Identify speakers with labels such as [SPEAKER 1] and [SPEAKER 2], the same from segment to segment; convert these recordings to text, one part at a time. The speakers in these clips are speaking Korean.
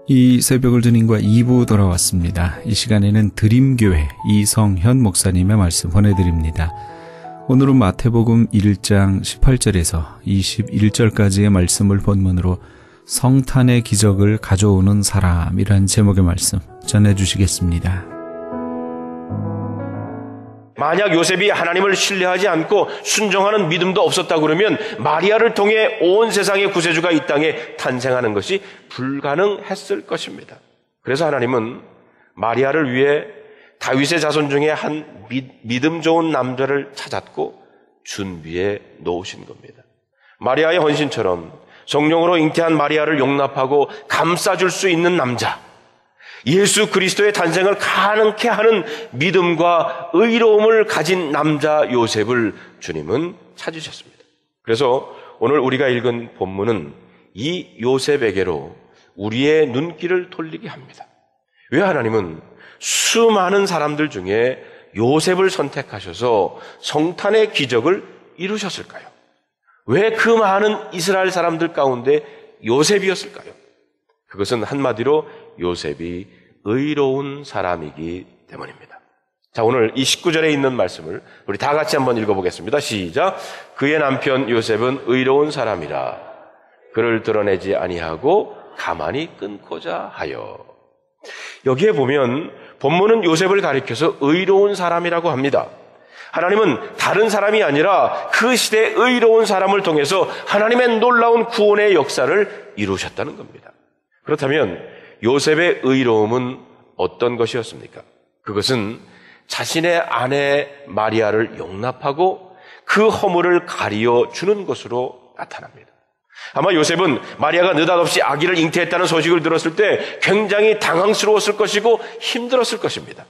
[SPEAKER 1] 이 새벽을 주님과 2부 돌아왔습니다. 이 시간에는 드림교회 이성현 목사님의 말씀 보내드립니다. 오늘은 마태복음 1장 18절에서 21절까지의 말씀을 본문으로 성탄의 기적을 가져오는 사람이란 제목의 말씀 전해주시겠습니다.
[SPEAKER 2] 만약 요셉이 하나님을 신뢰하지 않고 순종하는 믿음도 없었다 그러면 마리아를 통해 온 세상의 구세주가 이 땅에 탄생하는 것이 불가능했을 것입니다. 그래서 하나님은 마리아를 위해 다윗의 자손 중에 한 믿음 좋은 남자를 찾았고 준비해 놓으신 겁니다. 마리아의 헌신처럼 성령으로 잉태한 마리아를 용납하고 감싸줄 수 있는 남자, 예수 그리스도의 탄생을 가능케 하는 믿음과 의로움을 가진 남자 요셉을 주님은 찾으셨습니다. 그래서 오늘 우리가 읽은 본문은 이 요셉에게로 우리의 눈길을 돌리게 합니다. 왜 하나님은 수많은 사람들 중에 요셉을 선택하셔서 성탄의 기적을 이루셨을까요? 왜 그 많은 이스라엘 사람들 가운데 요셉이었을까요? 그것은 한마디로 요셉이 의로운 사람이기 때문입니다. 자, 오늘 이 19절에 있는 말씀을 우리 다 같이 한번 읽어보겠습니다. 시작. 그의 남편 요셉은 의로운 사람이라 그를 드러내지 아니하고 가만히 끊고자 하여. 여기에 보면 본문은 요셉을 가리켜서 의로운 사람이라고 합니다. 하나님은 다른 사람이 아니라 그 시대의 의로운 사람을 통해서 하나님의 놀라운 구원의 역사를 이루셨다는 겁니다. 그렇다면 요셉의 의로움은 어떤 것이었습니까? 그것은 자신의 아내 마리아를 용납하고 그 허물을 가리어 주는 것으로 나타납니다. 아마 요셉은 마리아가 느닷없이 아기를 잉태했다는 소식을 들었을 때 굉장히 당황스러웠을 것이고 힘들었을 것입니다.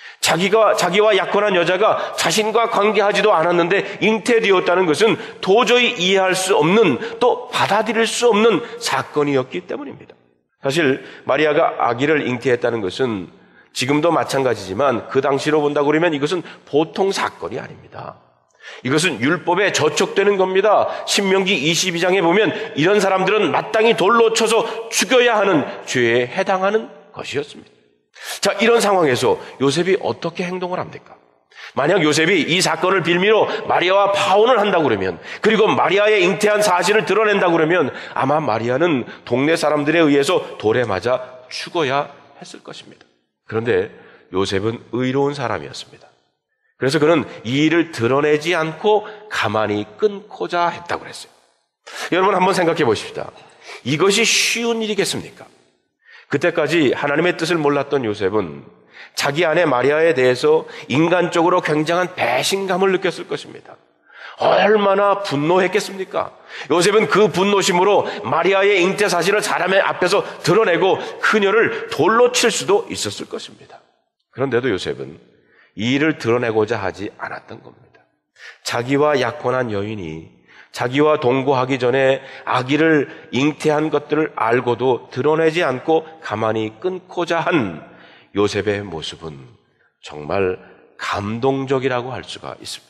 [SPEAKER 2] 자기와 약혼한 여자가 자신과 관계하지도 않았는데 잉태되었다는 것은 도저히 이해할 수 없는, 또 받아들일 수 없는 사건이었기 때문입니다. 사실 마리아가 아기를 잉태했다는 것은 지금도 마찬가지지만 그 당시로 본다고 그러면 이것은 보통 사건이 아닙니다. 이것은 율법에 저촉되는 겁니다. 신명기 22장에 보면 이런 사람들은 마땅히 돌로 쳐서 죽여야 하는 죄에 해당하는 것이었습니다. 자, 이런 상황에서 요셉이 어떻게 행동을 합니까? 만약 요셉이 이 사건을 빌미로 마리아와 파혼을 한다고 그러면, 그리고 마리아의 잉태한 사실을 드러낸다고 그러면 아마 마리아는 동네 사람들에 의해서 돌에 맞아 죽어야 했을 것입니다. 그런데 요셉은 의로운 사람이었습니다. 그래서 그는 이 일을 드러내지 않고 가만히 끊고자 했다고 그랬어요. 여러분 한번 생각해 보십시다. 이것이 쉬운 일이겠습니까? 그때까지 하나님의 뜻을 몰랐던 요셉은 자기 아내 마리아에 대해서 인간적으로 굉장한 배신감을 느꼈을 것입니다. 얼마나 분노했겠습니까? 요셉은 그 분노심으로 마리아의 잉태 사실을 사람의 앞에서 드러내고 그녀를 돌로 칠 수도 있었을 것입니다. 그런데도 요셉은 이 일을 드러내고자 하지 않았던 겁니다. 자기와 약혼한 여인이 자기와 동거하기 전에 아기를 잉태한 것들을 알고도 드러내지 않고 가만히 끊고자 한 요셉의 모습은 정말 감동적이라고 할 수가 있습니다.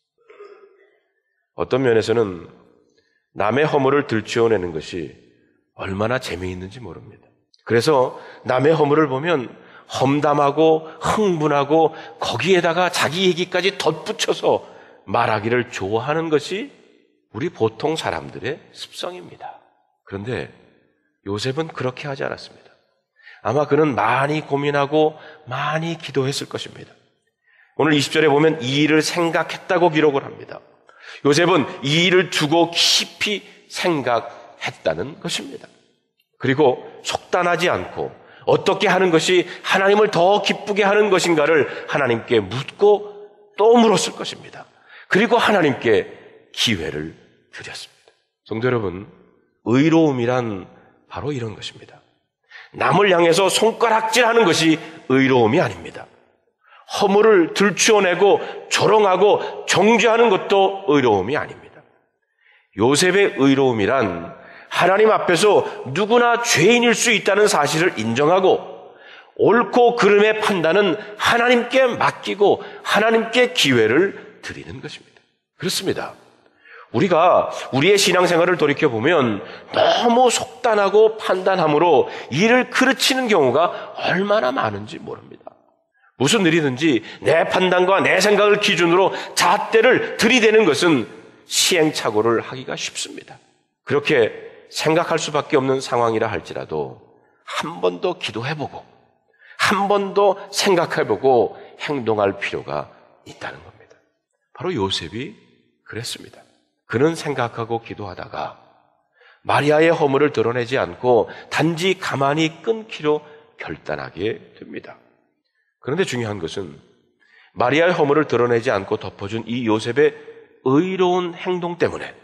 [SPEAKER 2] 어떤 면에서는 남의 허물을 들추어내는 것이 얼마나 재미있는지 모릅니다. 그래서 남의 허물을 보면 험담하고 흥분하고 거기에다가 자기 얘기까지 덧붙여서 말하기를 좋아하는 것이 우리 보통 사람들의 습성입니다. 그런데 요셉은 그렇게 하지 않았습니다. 아마 그는 많이 고민하고 많이 기도했을 것입니다. 오늘 20절에 보면 이 일을 생각했다고 기록을 합니다. 요셉은 이 일을 두고 깊이 생각했다는 것입니다. 그리고 속단하지 않고 어떻게 하는 것이 하나님을 더 기쁘게 하는 것인가를 하나님께 묻고 또 물었을 것입니다. 그리고 하나님께 기회를 드렸습니다. 성도 여러분, 의로움이란 바로 이런 것입니다. 남을 향해서 손가락질하는 것이 의로움이 아닙니다. 허물을 들추어내고 조롱하고 정죄하는 것도 의로움이 아닙니다. 요셉의 의로움이란 하나님 앞에서 누구나 죄인일 수 있다는 사실을 인정하고 옳고 그름의 판단은 하나님께 맡기고 하나님께 기회를 드리는 것입니다. 그렇습니다. 우리가 우리의 신앙생활을 돌이켜보면 너무 속단하고 판단함으로 일을 그르치는 경우가 얼마나 많은지 모릅니다. 무슨 일이든지 내 판단과 내 생각을 기준으로 잣대를 들이대는 것은 시행착오를 하기가 쉽습니다. 그렇게 생각할 수밖에 없는 상황이라 할지라도 한 번 더 기도해보고 한 번 더 생각해보고 행동할 필요가 있다는 겁니다. 바로 요셉이 그랬습니다. 그는 생각하고 기도하다가 마리아의 허물을 드러내지 않고 단지 가만히 끊기로 결단하게 됩니다. 그런데 중요한 것은 마리아의 허물을 드러내지 않고 덮어준 이 요셉의 의로운 행동 때문에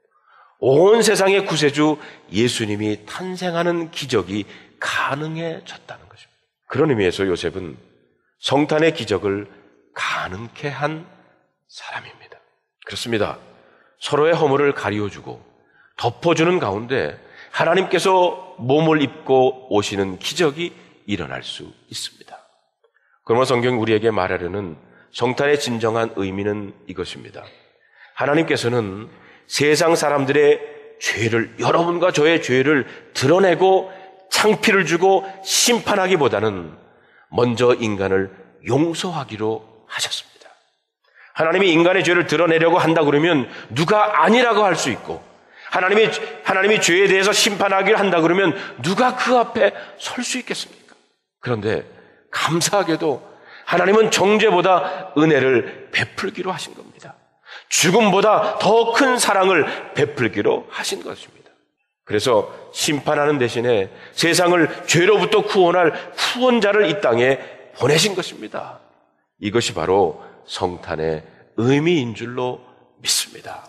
[SPEAKER 2] 온 세상의 구세주 예수님이 탄생하는 기적이 가능해졌다는 것입니다. 그런 의미에서 요셉은 성탄의 기적을 가능케 한 사람입니다. 그렇습니다. 서로의 허물을 가리워주고 덮어주는 가운데 하나님께서 몸을 입고 오시는 기적이 일어날 수 있습니다. 그러므로 성경이 우리에게 말하려는 성탄의 진정한 의미는 이것입니다. 하나님께서는 세상 사람들의 죄를, 여러분과 저의 죄를 드러내고 창피를 주고 심판하기보다는 먼저 인간을 용서하기로 하셨습니다. 하나님이 인간의 죄를 드러내려고 한다 그러면 누가 아니라고 할 수 있고, 하나님이 죄에 대해서 심판하기를 한다 그러면 누가 그 앞에 설 수 있겠습니까? 그런데 감사하게도 하나님은 정죄보다 은혜를 베풀기로 하신 겁니다. 죽음보다 더 큰 사랑을 베풀기로 하신 것입니다. 그래서 심판하는 대신에 세상을 죄로부터 구원할 구원자를 이 땅에 보내신 것입니다. 이것이 바로 성탄의 의미인 줄로 믿습니다.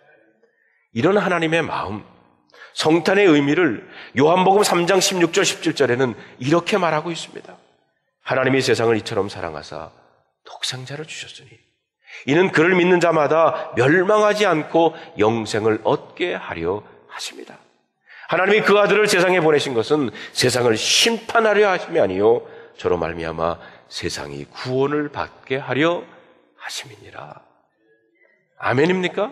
[SPEAKER 2] 이런 하나님의 마음, 성탄의 의미를 요한복음 3장 16절 17절에는 이렇게 말하고 있습니다. 하나님이 세상을 이처럼 사랑하사 독생자를 주셨으니 이는 그를 믿는 자마다 멸망하지 않고 영생을 얻게 하려 하십니다. 하나님이 그 아들을 세상에 보내신 것은 세상을 심판하려 하심이 아니요 저로 말미암아 세상이 구원을 받게 하려 하심이니라. 아멘입니까?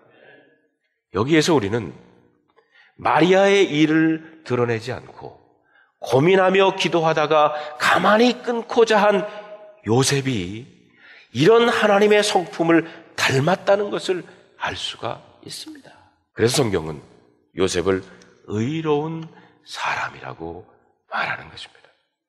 [SPEAKER 2] 여기에서 우리는 마리아의 일을 드러내지 않고 고민하며 기도하다가 가만히 끊고자 한 요셉이 이런 하나님의 성품을 닮았다는 것을 알 수가 있습니다. 그래서 성경은 요셉을 의로운 사람이라고 말하는 것입니다.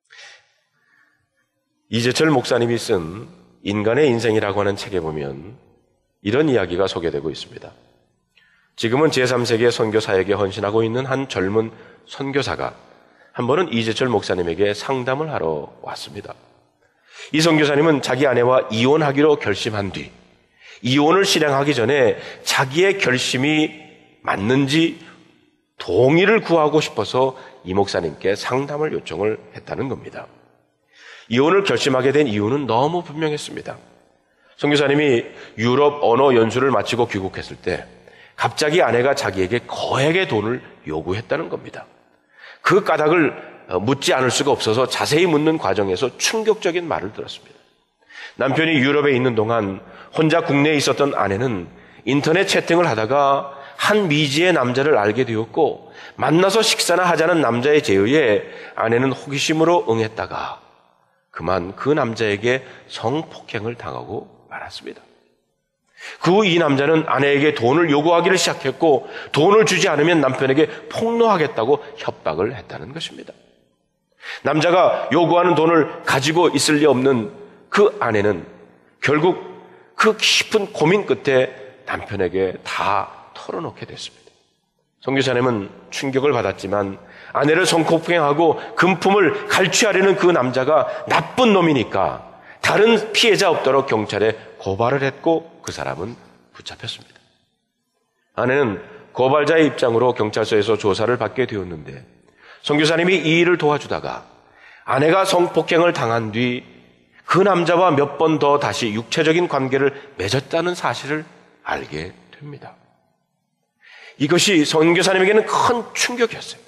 [SPEAKER 2] 이재철 목사님이 쓴 인간의 인생이라고 하는 책에 보면 이런 이야기가 소개되고 있습니다. 지금은 제3세계 선교 사역에 헌신하고 있는 한 젊은 선교사가 한 번은 이재철 목사님에게 상담을 하러 왔습니다. 이 선교사님은 자기 아내와 이혼하기로 결심한 뒤 이혼을 실행하기 전에 자기의 결심이 맞는지 동의를 구하고 싶어서 이 목사님께 상담을 요청을 했다는 겁니다. 이혼을 결심하게 된 이유는 너무 분명했습니다. 선교사님이 유럽 언어 연수를 마치고 귀국했을 때 갑자기 아내가 자기에게 거액의 돈을 요구했다는 겁니다. 그 까닭을 묻지 않을 수가 없어서 자세히 묻는 과정에서 충격적인 말을 들었습니다. 남편이 유럽에 있는 동안 혼자 국내에 있었던 아내는 인터넷 채팅을 하다가 한 미지의 남자를 알게 되었고 만나서 식사나 하자는 남자의 제의에 아내는 호기심으로 응했다가 그만 그 남자에게 성폭행을 당하고 말았습니다. 그 후 이 남자는 아내에게 돈을 요구하기를 시작했고 돈을 주지 않으면 남편에게 폭로하겠다고 협박을 했다는 것입니다. 남자가 요구하는 돈을 가지고 있을 리 없는 그 아내는 결국 그 깊은 고민 끝에 남편에게 다 털어놓게 됐습니다. 선교사님은 충격을 받았지만 아내를 성폭행하고 금품을 갈취하려는 그 남자가 나쁜 놈이니까 다른 피해자 없도록 경찰에 고발을 했고 그 사람은 붙잡혔습니다. 아내는 고발자의 입장으로 경찰서에서 조사를 받게 되었는데 선교사님이 이 일을 도와주다가 아내가 성폭행을 당한 뒤 그 남자와 몇 번 더 다시 육체적인 관계를 맺었다는 사실을 알게 됩니다. 이것이 선교사님에게는 큰 충격이었어요.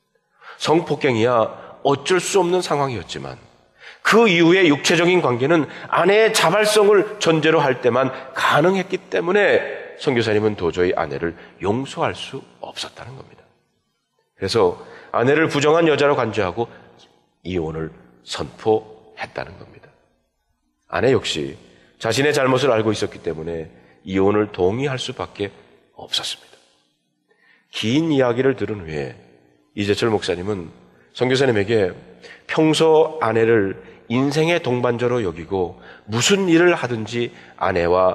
[SPEAKER 2] 성폭행이야 어쩔 수 없는 상황이었지만 그 이후에 육체적인 관계는 아내의 자발성을 전제로 할 때만 가능했기 때문에 선교사님은 도저히 아내를 용서할 수 없었다는 겁니다. 그래서 아내를 부정한 여자로 간주하고 이혼을 선포했다는 겁니다. 아내 역시 자신의 잘못을 알고 있었기 때문에 이혼을 동의할 수밖에 없었습니다. 긴 이야기를 들은 후에 이재철 목사님은 선교사님에게 평소 아내를 인생의 동반자로 여기고 무슨 일을 하든지 아내와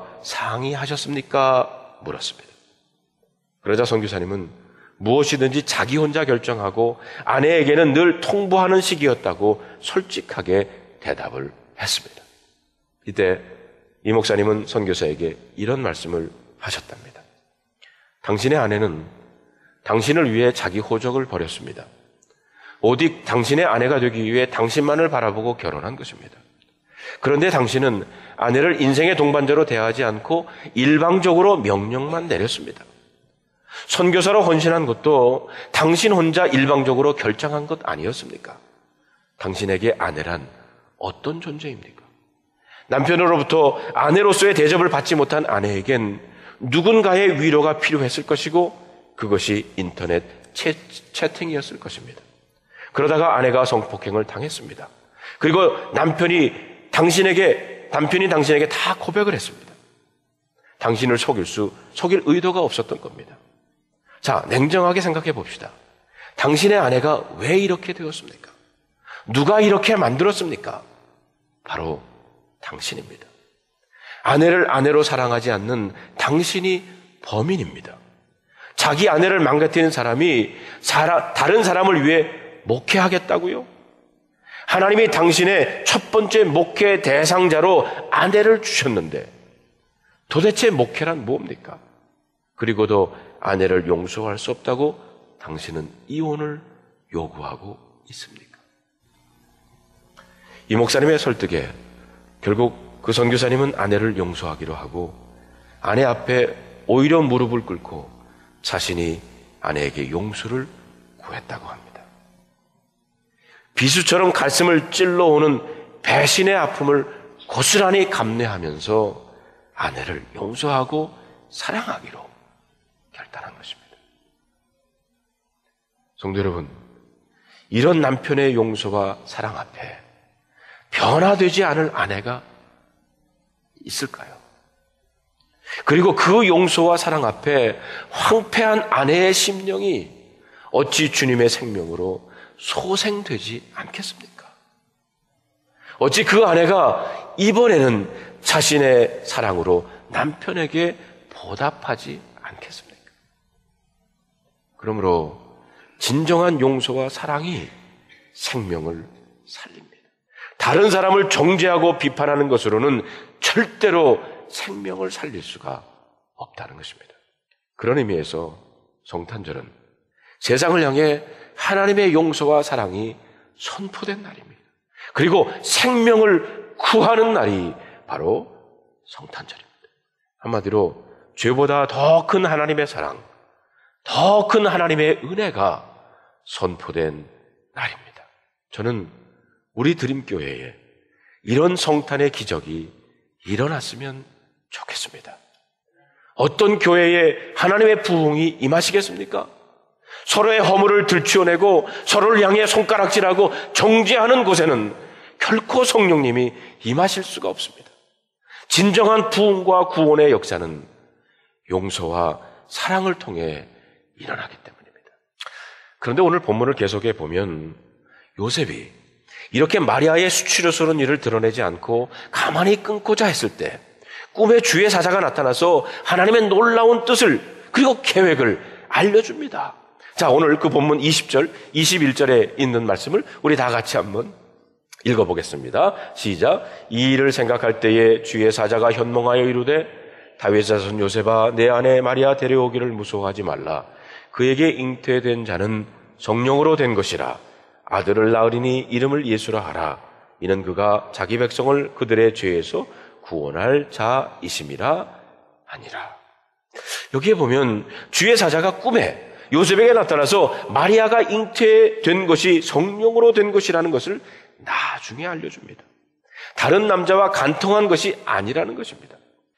[SPEAKER 2] 상의하셨습니까? 물었습니다. 그러자 선교사님은 무엇이든지 자기 혼자 결정하고 아내에게는 늘 통보하는 식이었다고 솔직하게 대답을 했습니다. 이때 이 목사님은 선교사에게 이런 말씀을 하셨답니다. 당신의 아내는 당신을 위해 자기 호적을 버렸습니다. 오직 당신의 아내가 되기 위해 당신만을 바라보고 결혼한 것입니다. 그런데 당신은 아내를 인생의 동반자로 대하지 않고 일방적으로 명령만 내렸습니다. 선교사로 헌신한 것도 당신 혼자 일방적으로 결정한 것 아니었습니까? 당신에게 아내란 어떤 존재입니까? 남편으로부터 아내로서의 대접을 받지 못한 아내에겐 누군가의 위로가 필요했을 것이고 그것이 인터넷 채팅이었을 것입니다. 그러다가 아내가 성폭행을 당했습니다. 그리고 남편이 당신에게 다 고백을 했습니다. 당신을 속일 의도가 없었던 겁니다. 자, 냉정하게 생각해 봅시다. 당신의 아내가 왜 이렇게 되었습니까? 누가 이렇게 만들었습니까? 바로 당신입니다. 아내를 아내로 사랑하지 않는 당신이 범인입니다. 자기 아내를 망가뜨리는 사람이 다른 사람을 위해 목회하겠다고요? 하나님이 당신의 첫 번째 목회 대상자로 아내를 주셨는데 도대체 목회란 뭡니까? 그리고도 아내를 용서할 수 없다고 당신은 이혼을 요구하고 있습니까? 이 목사님의 설득에 결국 그 선교사님은 아내를 용서하기로 하고 아내 앞에 오히려 무릎을 꿇고 자신이 아내에게 용서를 구했다고 합니다. 비수처럼 가슴을 찔러오는 배신의 아픔을 고스란히 감내하면서 아내를 용서하고 사랑하기로 결단한 것입니다. 성도 여러분, 이런 남편의 용서와 사랑 앞에 변화되지 않을 아내가 있을까요? 그리고 그 용서와 사랑 앞에 황폐한 아내의 심령이 어찌 주님의 생명으로 소생되지 않겠습니까? 어찌 그 아내가 이번에는 자신의 사랑으로 남편에게 보답하지 않겠습니까? 그러므로 진정한 용서와 사랑이 생명을 살립니다. 다른 사람을 정죄하고 비판하는 것으로는 절대로 생명을 살릴 수가 없다는 것입니다. 그런 의미에서 성탄절은 세상을 향해 하나님의 용서와 사랑이 선포된 날입니다. 그리고 생명을 구하는 날이 바로 성탄절입니다. 한마디로 죄보다 더 큰 하나님의 사랑, 더 큰 하나님의 은혜가 선포된 날입니다. 저는 우리 드림교회에 이런 성탄의 기적이 일어났으면 좋겠습니다. 어떤 교회에 하나님의 부흥이 임하시겠습니까? 서로의 허물을 들추어내고 서로를 향해 손가락질하고 정죄하는 곳에는 결코 성령님이 임하실 수가 없습니다. 진정한 부흥과 구원의 역사는 용서와 사랑을 통해 일어나기 때문입니다. 그런데 오늘 본문을 계속해 보면 요셉이 이렇게 마리아의 수치스러운 일을 드러내지 않고 가만히 끊고자 했을 때 꿈에 주의 사자가 나타나서 하나님의 놀라운 뜻을 그리고 계획을 알려줍니다. 자, 오늘 그 본문 20절, 21절에 있는 말씀을 우리 다 같이 한번 읽어보겠습니다. 시작. 이 일을 생각할 때에 주의 사자가 현몽하여 이르되 다윗의 자손 요셉아 내 아내 마리아 데려오기를 무서워하지 말라. 그에게 잉태된 자는 성령으로 된 것이라. 아들을 낳으리니 이름을 예수라 하라. 이는 그가 자기 백성을 그들의 죄에서 구원할 자이심이라 하니라. 여기에 보면 주의 사자가 꿈에 요셉에게 나타나서 마리아가 잉태된 것이 성령으로 된 것이라는 것을 나중에 알려줍니다. 다른 남자와 간통한 것이 아니라는 것입니다.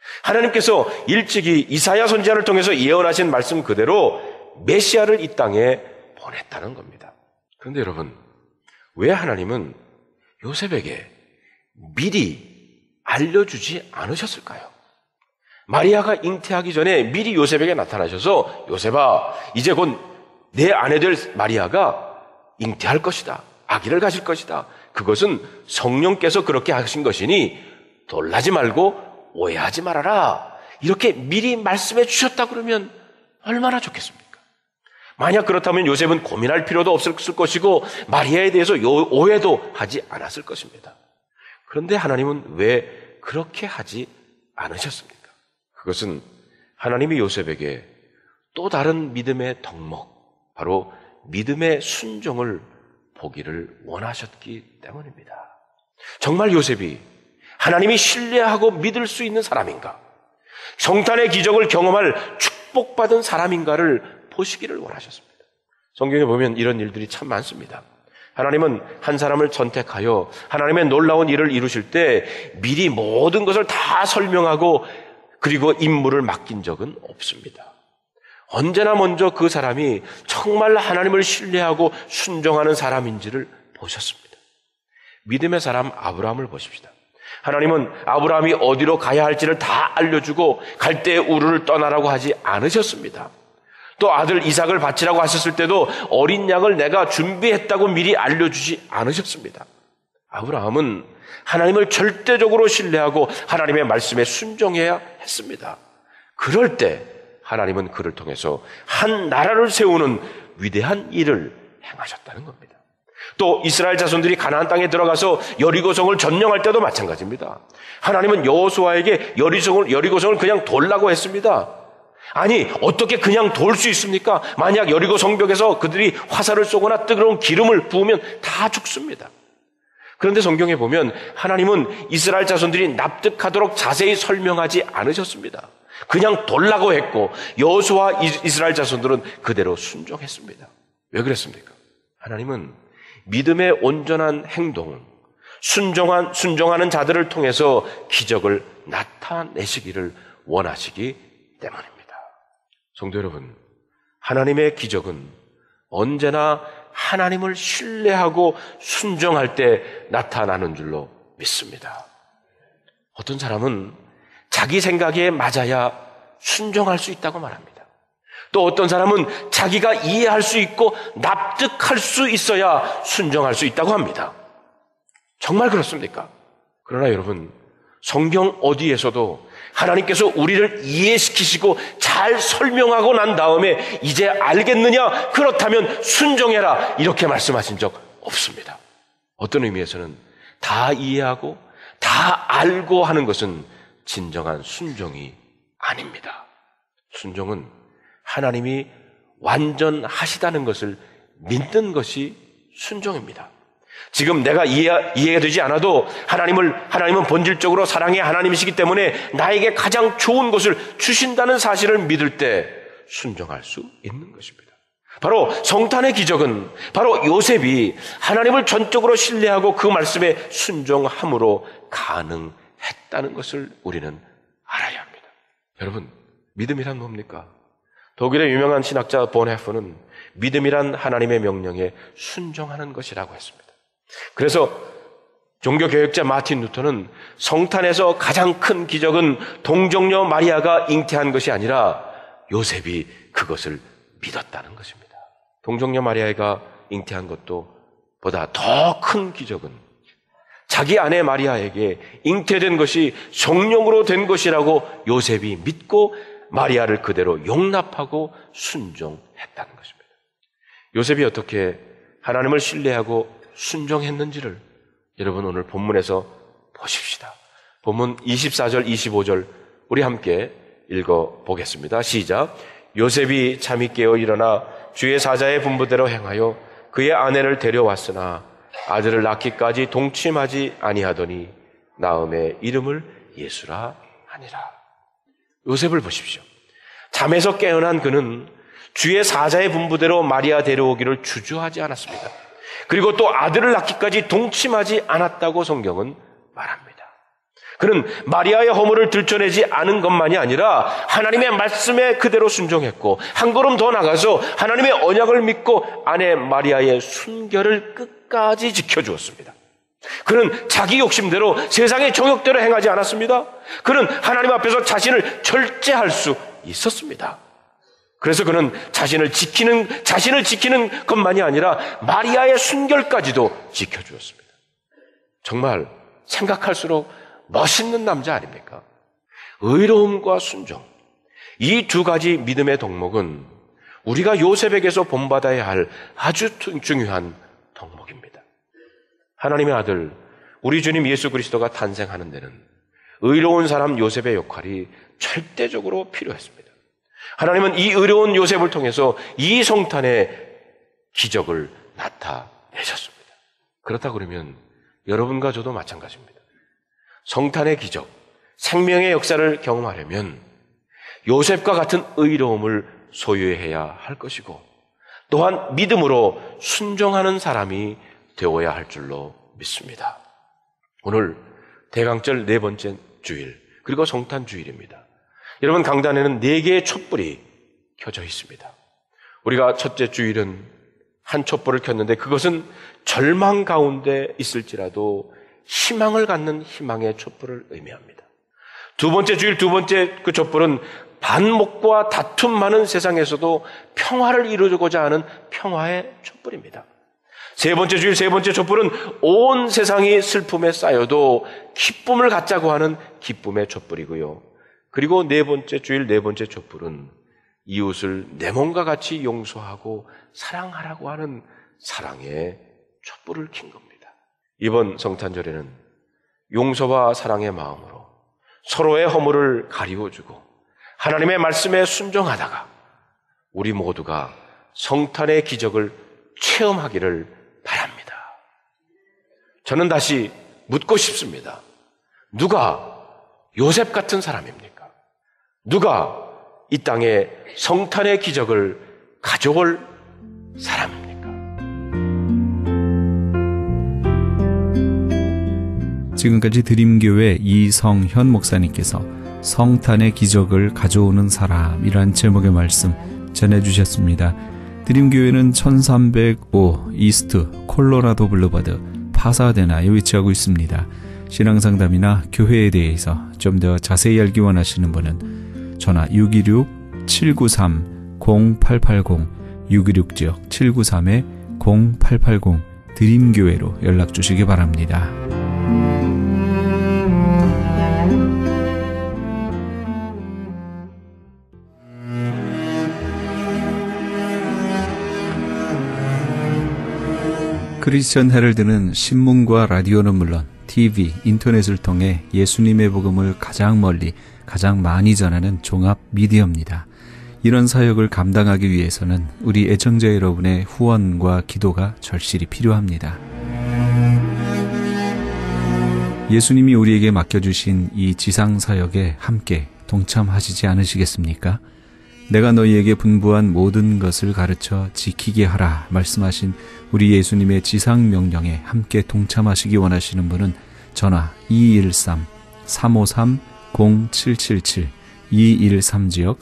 [SPEAKER 2] 하나님께서 일찍이 이사야 선지자를 통해서 예언하신 말씀 그대로 메시아를 이 땅에 보냈다는 겁니다. 그런데 여러분, 왜 하나님은 요셉에게 미리 알려주지 않으셨을까요? 마리아가 잉태하기 전에 미리 요셉에게 나타나셔서 요셉아, 이제 곧 내 아내 될 마리아가 잉태할 것이다. 아기를 가질 것이다. 그것은 성령께서 그렇게 하신 것이니 놀라지 말고 오해하지 말아라. 이렇게 미리 말씀해 주셨다 그러면 얼마나 좋겠습니까? 만약 그렇다면 요셉은 고민할 필요도 없었을 것이고 마리아에 대해서 오해도 하지 않았을 것입니다. 그런데 하나님은 왜 그렇게 하지 않으셨습니까? 그것은 하나님이 요셉에게 또 다른 믿음의 덕목, 바로 믿음의 순종을 보기를 원하셨기 때문입니다. 정말 요셉이 하나님이 신뢰하고 믿을 수 있는 사람인가? 성탄의 기적을 경험할 축복받은 사람인가를 보시기를 원하셨습니다. 성경에 보면 이런 일들이 참 많습니다. 하나님은 한 사람을 선택하여 하나님의 놀라운 일을 이루실 때 미리 모든 것을 다 설명하고 그리고 임무를 맡긴 적은 없습니다. 언제나 먼저 그 사람이 정말 하나님을 신뢰하고 순종하는 사람인지를 보셨습니다. 믿음의 사람 아브라함을 보십시다. 하나님은 아브라함이 어디로 가야 할지를 다 알려주고 갈대의 우르를 떠나라고 하지 않으셨습니다. 또 아들 이삭을 바치라고 하셨을 때도 어린 양을 내가 준비했다고 미리 알려주지 않으셨습니다. 아브라함은 하나님을 절대적으로 신뢰하고 하나님의 말씀에 순종해야 했습니다. 그럴 때 하나님은 그를 통해서 한 나라를 세우는 위대한 일을 행하셨다는 겁니다. 또 이스라엘 자손들이 가나안 땅에 들어가서 여리고성을 점령할 때도 마찬가지입니다. 하나님은 여호수아에게 여리고성을 그냥 돌라고 했습니다. 아니, 어떻게 그냥 돌 수 있습니까? 만약 여리고 성벽에서 그들이 화살을 쏘거나 뜨거운 기름을 부으면 다 죽습니다. 그런데 성경에 보면 하나님은 이스라엘 자손들이 납득하도록 자세히 설명하지 않으셨습니다. 그냥 돌라고 했고 여호수아와 이스라엘 자손들은 그대로 순종했습니다. 왜 그랬습니까? 하나님은 믿음의 온전한 행동, 순종하는 자들을 통해서 기적을 나타내시기를 원하시기 때문입니다. 성도 여러분, 하나님의 기적은 언제나 하나님을 신뢰하고 순종할 때 나타나는 줄로 믿습니다. 어떤 사람은 자기 생각에 맞아야 순종할 수 있다고 말합니다. 또 어떤 사람은 자기가 이해할 수 있고 납득할 수 있어야 순종할 수 있다고 합니다. 정말 그렇습니까? 그러나 여러분, 성경 어디에서도 하나님께서 우리를 이해시키시고 잘 설명하고 난 다음에 이제 알겠느냐? 그렇다면 순종해라. 이렇게 말씀하신 적 없습니다. 어떤 의미에서는 다 이해하고 다 알고 하는 것은 진정한 순종이 아닙니다. 순종은 하나님이 완전하시다는 것을 믿는 것이 순종입니다. 지금 내가 이해가 되지 않아도 하나님은 본질적으로 사랑의 하나님이시기 때문에 나에게 가장 좋은 것을 주신다는 사실을 믿을 때 순종할 수 있는 것입니다. 바로 성탄의 기적은 바로 요셉이 하나님을 전적으로 신뢰하고 그 말씀에 순종함으로 가능했다는 것을 우리는 알아야 합니다. 여러분, 믿음이란 뭡니까? 독일의 유명한 신학자 본헤프는 믿음이란 하나님의 명령에 순종하는 것이라고 했습니다. 그래서 종교개혁자 마틴 루터는 성탄에서 가장 큰 기적은 동정녀 마리아가 잉태한 것이 아니라 요셉이 그것을 믿었다는 것입니다. 동정녀 마리아가 잉태한 것도 보다 더 큰 기적은 자기 아내 마리아에게 잉태된 것이 성령으로 된 것이라고 요셉이 믿고 마리아를 그대로 용납하고 순종했다는 것입니다. 요셉이 어떻게 하나님을 신뢰하고 순종했는지를 여러분 오늘 본문에서 보십시다. 본문 24절, 25절 우리 함께 읽어보겠습니다. 시작. 요셉이 잠이 깨어 일어나 주의 사자의 분부대로 행하여 그의 아내를 데려왔으나 아들을 낳기까지 동침하지 아니하더니 나음의 이름을 예수라 하니라. 요셉을 보십시오. 잠에서 깨어난 그는 주의 사자의 분부대로 마리아 데려오기를 주저하지 않았습니다. 그리고 또 아들을 낳기까지 동침하지 않았다고 성경은 말합니다. 그는 마리아의 허물을 들춰내지 않은 것만이 아니라 하나님의 말씀에 그대로 순종했고 한 걸음 더 나가서 하나님의 언약을 믿고 아내 마리아의 순결을 끝까지 지켜주었습니다. 그는 자기 욕심대로 세상의 정욕대로 행하지 않았습니다. 그는 하나님 앞에서 자신을 절제할 수 있었습니다. 그래서 그는 자신을 지키는 것만이 아니라 마리아의 순결까지도 지켜주었습니다. 정말 생각할수록 멋있는 남자 아닙니까? 의로움과 순종, 이 두 가지 믿음의 덕목은 우리가 요셉에게서 본받아야 할 아주 중요한 덕목입니다. 하나님의 아들 우리 주님 예수 그리스도가 탄생하는 데는 의로운 사람 요셉의 역할이 절대적으로 필요했습니다. 하나님은 이 의로운 요셉을 통해서 이 성탄의 기적을 나타내셨습니다. 그렇다 그러면 여러분과 저도 마찬가지입니다. 성탄의 기적, 생명의 역사를 경험하려면 요셉과 같은 의로움을 소유해야 할 것이고 또한 믿음으로 순종하는 사람이 되어야 할 줄로 믿습니다. 오늘 대강절 네 번째 주일 그리고 성탄 주일입니다. 여러분 강단에는 4개의 촛불이 켜져 있습니다. 우리가 첫째 주일은 한 촛불을 켰는데 그것은 절망 가운데 있을지라도 희망을 갖는 희망의 촛불을 의미합니다. 두 번째 주일 두 번째 그 촛불은 반목과 다툼 많은 세상에서도 평화를 이루고자 하는 평화의 촛불입니다. 세 번째 주일 세 번째 촛불은 온 세상이 슬픔에 쌓여도 기쁨을 갖자고 하는 기쁨의 촛불이고요. 그리고 네 번째 주일 네 번째 촛불은 이웃을 내 몸과 같이 용서하고 사랑하라고 하는 사랑의 촛불을 킨 겁니다. 이번 성탄절에는 용서와 사랑의 마음으로 서로의 허물을 가리워주고 하나님의 말씀에 순종하다가 우리 모두가 성탄의 기적을 체험하기를 바랍니다. 저는 다시 묻고 싶습니다. 누가 요셉 같은 사람입니까? 누가 이 땅에 성탄의 기적을 가져올 사람입니까?
[SPEAKER 1] 지금까지 드림교회 이성현 목사님께서 성탄의 기적을 가져오는 사람이란 제목의 말씀 전해주셨습니다. 드림교회는 1305 이스트 콜로라도 블루버드 파사데나에 위치하고 있습니다. 신앙상담이나 교회에 대해서 좀 더 자세히 알기 원하시는 분은 전화 626-793-0880 626-793-0880 드림교회로 연락주시기 바랍니다. 크리스천 헤럴드는 신문과 라디오는 물론 TV, 인터넷을 통해 예수님의 복음을 가장 멀리, 가장 많이 전하는 종합 미디어입니다. 이런 사역을 감당하기 위해서는 우리 애청자 여러분의 후원과 기도가 절실히 필요합니다. 예수님이 우리에게 맡겨주신 이 지상사역에 함께 동참하시지 않으시겠습니까? 내가 너희에게 분부한 모든 것을 가르쳐 지키게 하라 말씀하신 우리 예수님의 지상명령에 함께 동참하시기 원하시는 분은 전화 213-353-0777 213지역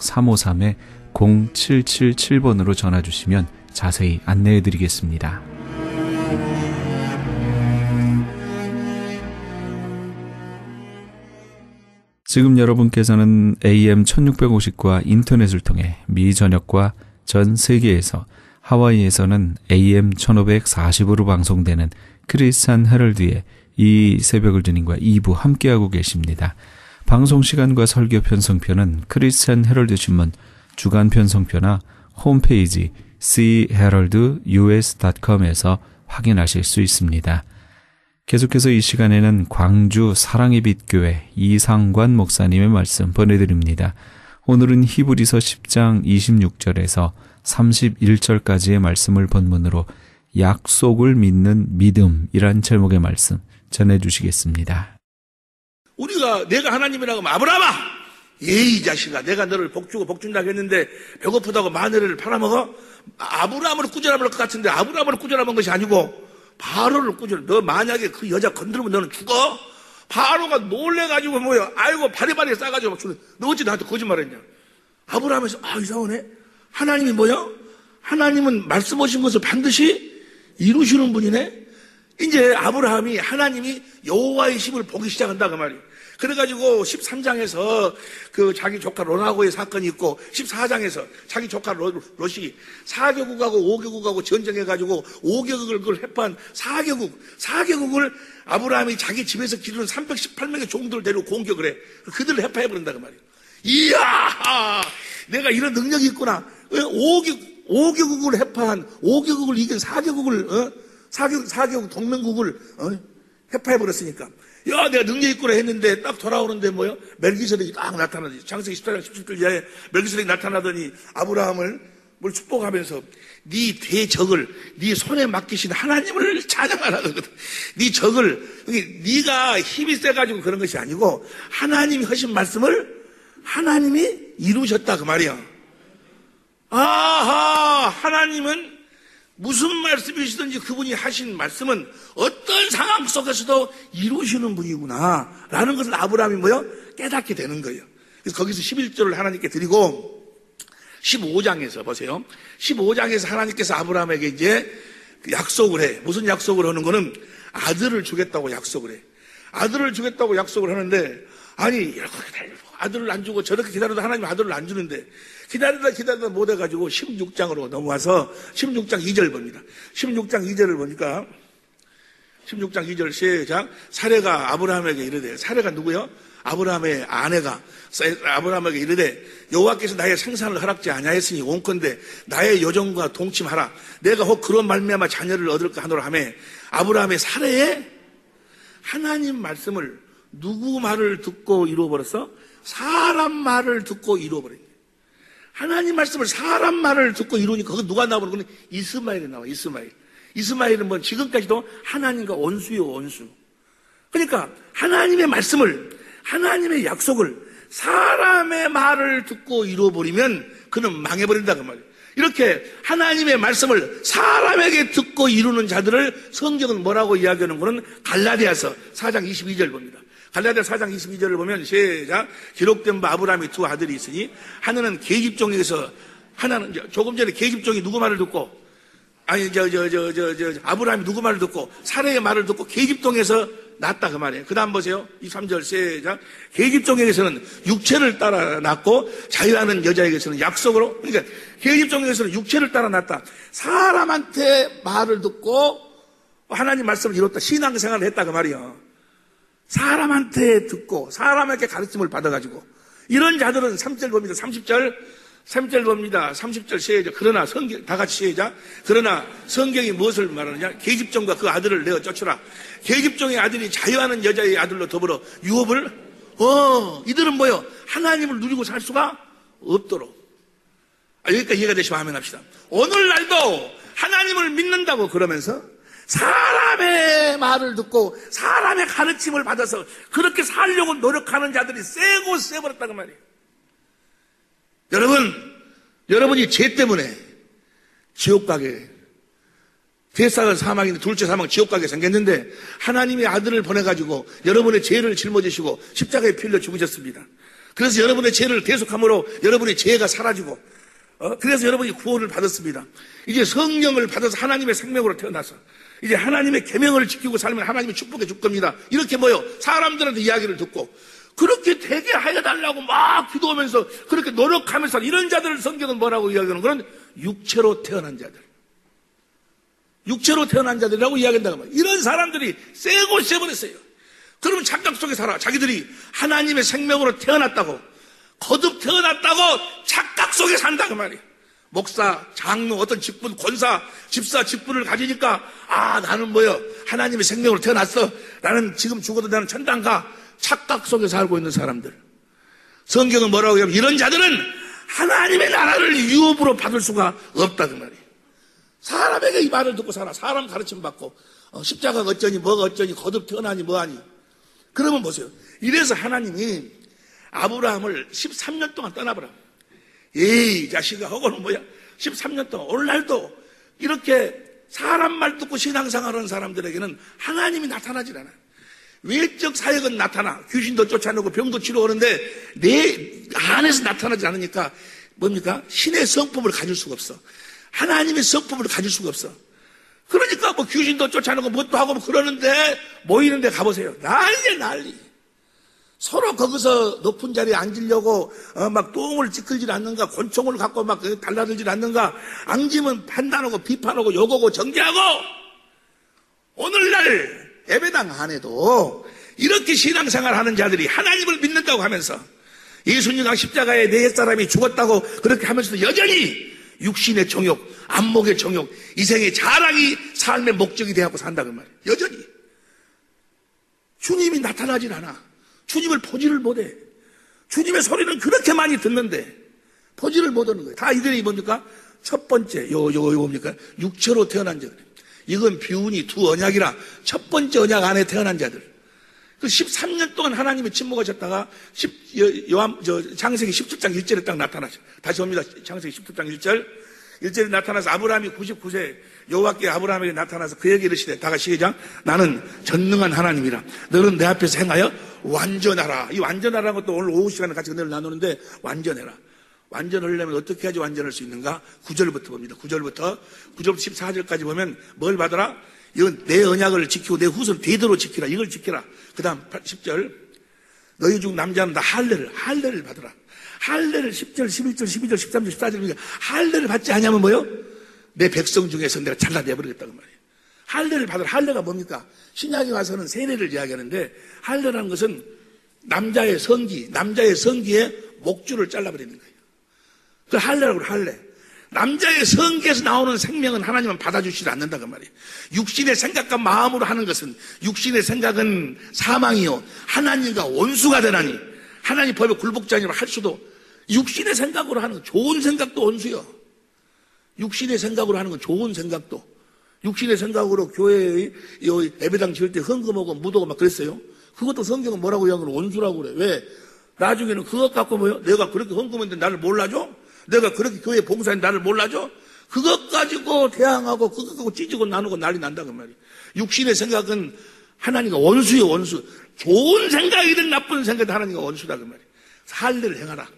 [SPEAKER 1] 353-0777번으로 전화 주시면 자세히 안내해 드리겠습니다. 지금 여러분께서는 AM 1650과 인터넷을 통해 미 전역과 전 세계에서 하와이에서는 AM 1540으로 방송되는 크리스찬 헤럴드의 이 새벽을 주님과 2부 함께하고 계십니다. 방송 시간과 설교 편성표는 크리스찬 헤럴드 신문 주간 편성표나 홈페이지 chaheraldus.com에서 확인하실 수 있습니다. 계속해서 이 시간에는 광주 사랑의 빛교회 이상관 목사님의 말씀 보내드립니다. 오늘은 히브리서 10장 26절에서 31절까지의 말씀을 본문으로 약속을 믿는 믿음이란 제목의 말씀 전해주시겠습니다.
[SPEAKER 3] 우리가 내가 하나님이라고 하면 아브라함아! 이 자식아 내가 너를 복주고 복준다고 했는데 배고프다고 마늘을 팔아먹어? 아브라함을 꾸짖어먹을 것 같은데 아브라함을 꾸짖어먹은 것이 아니고 바로를 꾸짖어. 너 만약에 그 여자 건드리면 너는 죽어? 바로가 놀래가지고 뭐야, 아이고 바리바리 싸가지고 막 주는. 너 어찌 나한테 거짓말했냐? 아브라함에서 이상하네. 하나님이 뭐야? 하나님은 말씀하신 것을 반드시 이루시는 분이네. 이제 아브라함이 하나님이 여호와의 힘을 보기 시작한다 그 말이에요. 그래가지고 13장에서 그 자기 조카 롯하고의 사건이 있고 14장에서 자기 조카 롯이 4개국하고 5개국하고 전쟁해가지고 5개국을 그걸 해판 4개국을 아브라함이 자기 집에서 기르는 318명의 종들을 데리고 공격을 해. 그들을 해파해버린다 그 말이에요. 이야, 내가 이런 능력이 있구나. 5개국을 해파한 5개국을 이긴 4개국 동맹국을 해파해버렸으니까 야, 내가 능력이 있구나 했는데 딱 돌아오는데 뭐요? 멜기세덱이 딱 나타나더니 창세기 14장 17절 이하에 멜기세덱이 나타나더니 아브라함을 뭘 축복하면서 네 대적을 네 손에 맡기신 하나님을 찬양하라 그러거든. 네 적을 네가 힘이 세가지고 그런 것이 아니고 하나님이 하신 말씀을 하나님이 이루셨다 그 말이야. 아하, 하나님은 무슨 말씀이시든지 그분이 하신 말씀은 어떤 상황 속에서도 이루시는 분이구나 라는 것을 아브라함이 뭐요? 깨닫게 되는 거예요. 그래서 거기서 11절을 하나님께 드리고 15장에서 보세요. 15장에서 하나님께서 아브라함에게 이제 약속을 해. 무슨 약속을 하는 거는 아들을 주겠다고 약속을 해. 아들을 주겠다고 약속을 하는데 아니 이렇게 아들을 안 주고 저렇게 기다려도 하나님 아들을 안 주는데 기다리다 못해가지고 16장으로 넘어와서 16장 2절 봅니다. 16장 2절을 보니까 16장 2절 시작. 사레가 아브라함에게 이르되, 사레가 누구요? 아브라함의 아내가 아브라함에게 이르되 여호와께서 나의 생산을 허락지 아니하였으니 원컨대 나의 여종과 동침하라. 내가 혹 그런 말미암아 자녀를 얻을까 하노라 하매 아브라함의 사레의 하나님 말씀을 누구 말을 듣고 이루어버렸어? 사람 말을 듣고 이루어버린. 하나님 말씀을 사람 말을 듣고 이루니까 그거 누가 나오는 거는 이스마엘이 나와. 이스마엘은 뭐 지금까지도 하나님과 원수요 원수. 그러니까 하나님의 말씀을 하나님의 약속을 사람의 말을 듣고 이루어버리면 그는 망해버린다 그 말이에요. 이렇게 하나님의 말씀을 사람에게 듣고 이루는 자들을 성경은 뭐라고 이야기하는 거는 갈라디아서 4장 22절 봅니다. 갈라디아 4장 22절을 보면 시작. 기록된 바 아브라함이 두 아들이 있으니 하나는 계집종에게서 하나는 조금 전에 계집종이 누구 말을 듣고 아브라함이 누구 말을 듣고 사레의 말을 듣고 계집종에서 낳았다 그 말이에요. 그 다음 보세요. 23절 시작. 계집종에게서는 육체를 따라 낳고 자유하는 여자에게서는 약속으로. 그러니까 계집종에게서는 육체를 따라 낳았다. 사람한테 말을 듣고 하나님 말씀을 이뤘다. 신앙생활을 했다 그 말이에요. 사람한테 듣고 사람에게 가르침을 받아가지고 이런 자들은 3절 봅니다. 3절 봅니다. 30절 시작. 그러나 성경 다 같이 시작. 그러나 성경이 무엇을 말하느냐? 계집종과 그 아들을 내어 쫓으라. 계집종의 아들이 자유하는 여자의 아들로 더불어 유업을 이들은 뭐요? 하나님을 누리고 살 수가 없도록. 여기까지 이해가 되시면 아멘 합시다. 오늘날도 하나님을 믿는다고 그러면서 사람의 말을 듣고 사람의 가르침을 받아서 그렇게 살려고 노력하는 자들이 세고 세버렸다고 말이에요. 여러분이 죄 때문에 지옥 가게, 대사가 사망인데 둘째 사망 지옥 가게 생겼는데 하나님이 아들을 보내가지고 여러분의 죄를 짊어지시고 십자가에 피 흘려 죽으셨습니다. 그래서 여러분의 죄를 대속함으로 여러분의 죄가 사라지고 그래서 여러분이 구원을 받았습니다. 이제 성령을 받아서 하나님의 생명으로 태어나서 이제 하나님의 계명을 지키고 살면 하나님이 축복해 줄 겁니다. 이렇게 사람들한테 이야기를 듣고 그렇게 되게 하여달라고 막 기도하면서 그렇게 노력하면서 이런 자들을 성경은 뭐라고 이야기하는 거는 육체로 태어난 자들. 육체로 태어난 자들이라고 이야기한다고 말이에요. 이런 사람들이 세고 세버렸어요. 그러면 착각 속에 살아. 자기들이 하나님의 생명으로 태어났다고 거듭 태어났다고 착각 속에 산다 그 말이에요. 목사, 장로, 어떤 직분, 권사, 집사 직분을 가지니까 나는 하나님의 생명으로 태어났어. 나는 지금 죽어도 나는 천당 가. 착각 속에 살고 있는 사람들. 성경은 뭐라고 하냐면 이런 자들은 하나님의 나라를 유업으로 받을 수가 없다 그 말이에요. 사람에게 이 말을 듣고 살아. 사람 가르침 받고 십자가가 어쩌니 뭐가 어쩌니 거듭 태어나니 뭐하니. 그러면 보세요. 이래서 하나님이 아브라함을 13년 동안 떠나보라. 에이 자식아 하고는 13년 동안 오늘날도 이렇게 사람 말 듣고 신앙생활하는 사람들에게는 하나님이 나타나질 않아요. 외적 사역은 나타나. 귀신도 쫓아내고 병도 치료하는데 내 안에서 나타나지 않으니까 뭡니까? 신의 성품을 가질 수가 없어. 하나님의 성품을 가질 수가 없어. 그러니까 뭐 귀신도 쫓아내고 뭣도 하고 뭐 그러는데 모이는데 가보세요. 난리. 서로 거기서 높은 자리에 앉으려고 막 똥을 찌끌질 않는가, 권총을 갖고 막 달라들질 않는가, 앙지면 판단하고 비판하고 욕하고 정죄하고. 오늘날 예배당 안에도 이렇게 신앙생활하는 자들이 하나님을 믿는다고 하면서 예수님과 십자가에 내 옛사람이 죽었다고 그렇게 하면서도 여전히 육신의 정욕, 안목의 정욕, 이생의 자랑이 삶의 목적이 되어서 산다는 말이에요. 여전히 주님이 나타나질 않아. 주님을 보지를 못해. 주님의 소리는 그렇게 많이 듣는데 보지를 못하는 거예요. 다 이들이 뭡니까? 첫 번째 요 뭡니까? 육체로 태어난 자들. 이건 비운이 두 언약이라 첫 번째 언약 안에 태어난 자들. 그 13년 동안 하나님이 침묵하셨다가 창세기 17장 1절에 딱 나타나죠. 다시 봅니다. 창세기 17장 1절에 나타나서 아브라함이 99세 여호와께 아브라함에게 나타나서 그에게 이르시되 다 같이 시작. 나는 전능한 하나님이라. 너는 내 앞에서 행하여 완전하라. 이 완전하라는 것도 오늘 오후 시간에 같이 은혜를 나누는데 완전해라. 완전하려면 어떻게 해야지 완전할 수 있는가? 9절부터 봅니다. 9절부터 14절까지 보면 뭘 받아라? 이건 내 언약을 지키고 내 후손 대대로 지키라. 이걸 지키라. 그 다음 10절 너희 중 남자는 다 할례를 받으라. 할례를 10절, 11절, 12절, 13절, 14절 할례를 받지 않으면 뭐요? 내 백성 중에서 내가 잘라내버리겠다는 말이에요. 할례를 받으라. 할례가 뭡니까? 신약에 와서는 세례를 이야기하는데 할례라는 것은 남자의 성기에 목줄을 잘라버리는 거예요. 그 할례라고 그래, 할례. 남자의 성기에서 나오는 생명은 하나님은 받아주시지 않는다 그 말이에요. 육신의 생각과 마음으로 하는 것은 육신의 생각은 사망이요 하나님과 원수가 되나니 하나님 법에 굴복자니라 할 수도 육신의 생각으로 하는 건 좋은 생각도 원수요. 육신의 생각으로 하는 건 좋은 생각도 육신의 생각으로 교회의 예배당 지을 때 헌금하고 무도고 막 그랬어요. 그것도 성경은 뭐라고 이야기하는 원수라고 그래. 왜? 나중에는 그것 갖고 뭐요? 내가 그렇게 헌금했는데 나를 몰라줘? 내가 그렇게 교회 봉사했는데 나를 몰라줘? 그것 가지고 대항하고 그것 가지고 찢고 나누고 난리 난다 그 말이에요. 육신의 생각은 하나님과 원수예요. 원수. 좋은 생각이든 나쁜 생각이든 하나님과 원수다 그 말이에요. 할례를 행하라.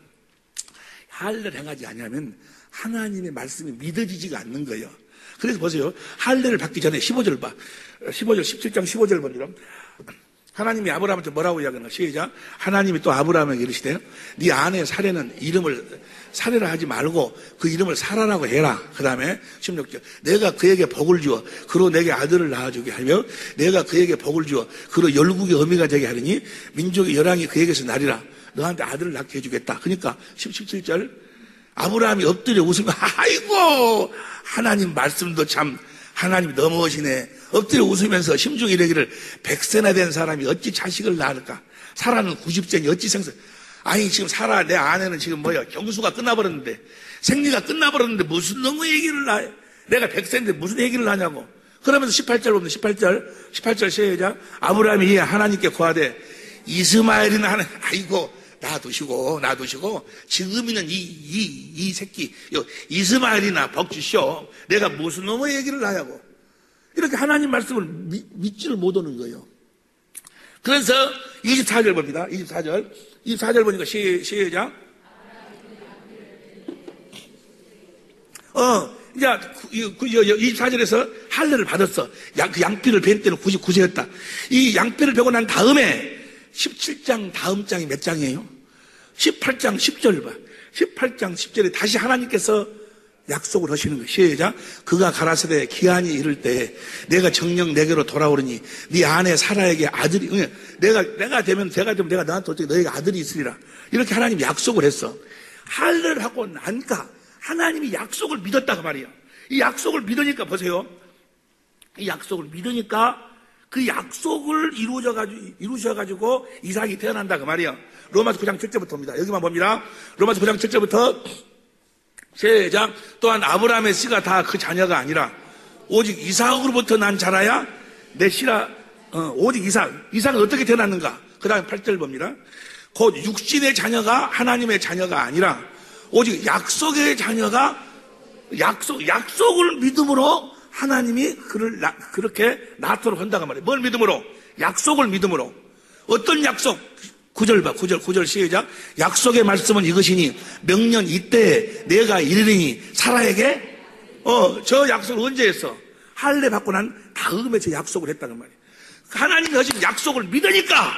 [SPEAKER 3] 할례를 행하지 않으면 하나님의 말씀이 믿어지지가 않는 거예요. 그래서 보세요. 할례를 받기 전에 15절 봐. 15절 17장 15절 보니까 하나님이 아브라함한테 뭐라고 이야기하나? 시작. 하나님이 또 아브라함에게 이르시되 네 아내 사례는 이름을 사례라 하지 말고 그 이름을 사라라고 해라. 그 다음에 16절 내가 그에게 복을 주어 그로 내게 아들을 낳아주게 하며 내가 그에게 복을 주어 그로 열국의 어미가 되게 하리니 민족의 열왕이 그에게서 나리라. 너한테 아들을 낳게 해주겠다. 그러니까 17절 아브라함이 엎드려 웃으며 아이고 하나님 말씀도 참 하나님이 너무하시네. 엎드려 웃으면서 심중에 이르기를 100세나 된 사람이 어찌 자식을 낳을까? 사라는 90세니 어찌 생사. 아니 지금 사라 내 아내는 지금 뭐야 경수가 끝나버렸는데 생리가 끝나버렸는데 무슨 너무 얘기를 나 내가 100세인데 무슨 얘기를 하냐고. 그러면서 18절 보면 18절 시작. 아브라함이 하나님께 구하되 이스마엘이나 하는 아이고 놔두시고 지금이는 이 새끼 이스마엘이나 복 주시오. 내가 무슨 놈의 얘기를 하냐고. 이렇게 하나님 말씀을 믿지를 못하는 거예요. 그래서 24절 봅니다. 24절 보니까 시작. 이제 24절에서 할례를 받았어. 그 양피를 벤 때는 99세였다. 이 양피를 베고 난 다음에 17장 다음 장이 몇 장이에요? 18장 10절 봐. 18장 10절에 다시 하나님께서 약속을 하시는 거예요. 시작. 그가 가라사대 기한이 이를 때 내가 정녕 내게로 돌아오르니 네 아내 사라에게 아들이 내가 되면 내가 너한테 어떻게 너에게 아들이 있으리라. 이렇게 하나님이 약속을 했어. 할례를 하고 나니까 하나님이 약속을 믿었다고 말이에요. 이 약속을 믿으니까 보세요. 이 약속을 믿으니까 그 약속을 이루셔가지고 이삭이 태어난다 그 말이에요. 로마서 9장 7절부터 봅니다. 여기만 봅니다. 로마서 9장 7절부터 시작. 또한 아브라함의 씨가 다 그 자녀가 아니라 오직 이삭으로부터 난 자라야 내 씨라. 오직 이삭은 어떻게 태어났는가? 그 다음에 8절 봅니다. 곧 육신의 자녀가 하나님의 자녀가 아니라 오직 약속의 자녀가 약속을 믿음으로 하나님이 그를 그렇게 낳도록 한다고 말이에요. 뭘 믿음으로? 약속을 믿음으로. 어떤 약속? 9절 봐. 9절 시작. 약속의 말씀은 이것이니 명년 이때에 내가 이르리니 사라에게 저 약속을 언제 했어? 할례 받고 난 다음에 저 약속을 했다는 말이에요. 하나님이 하신 약속을 믿으니까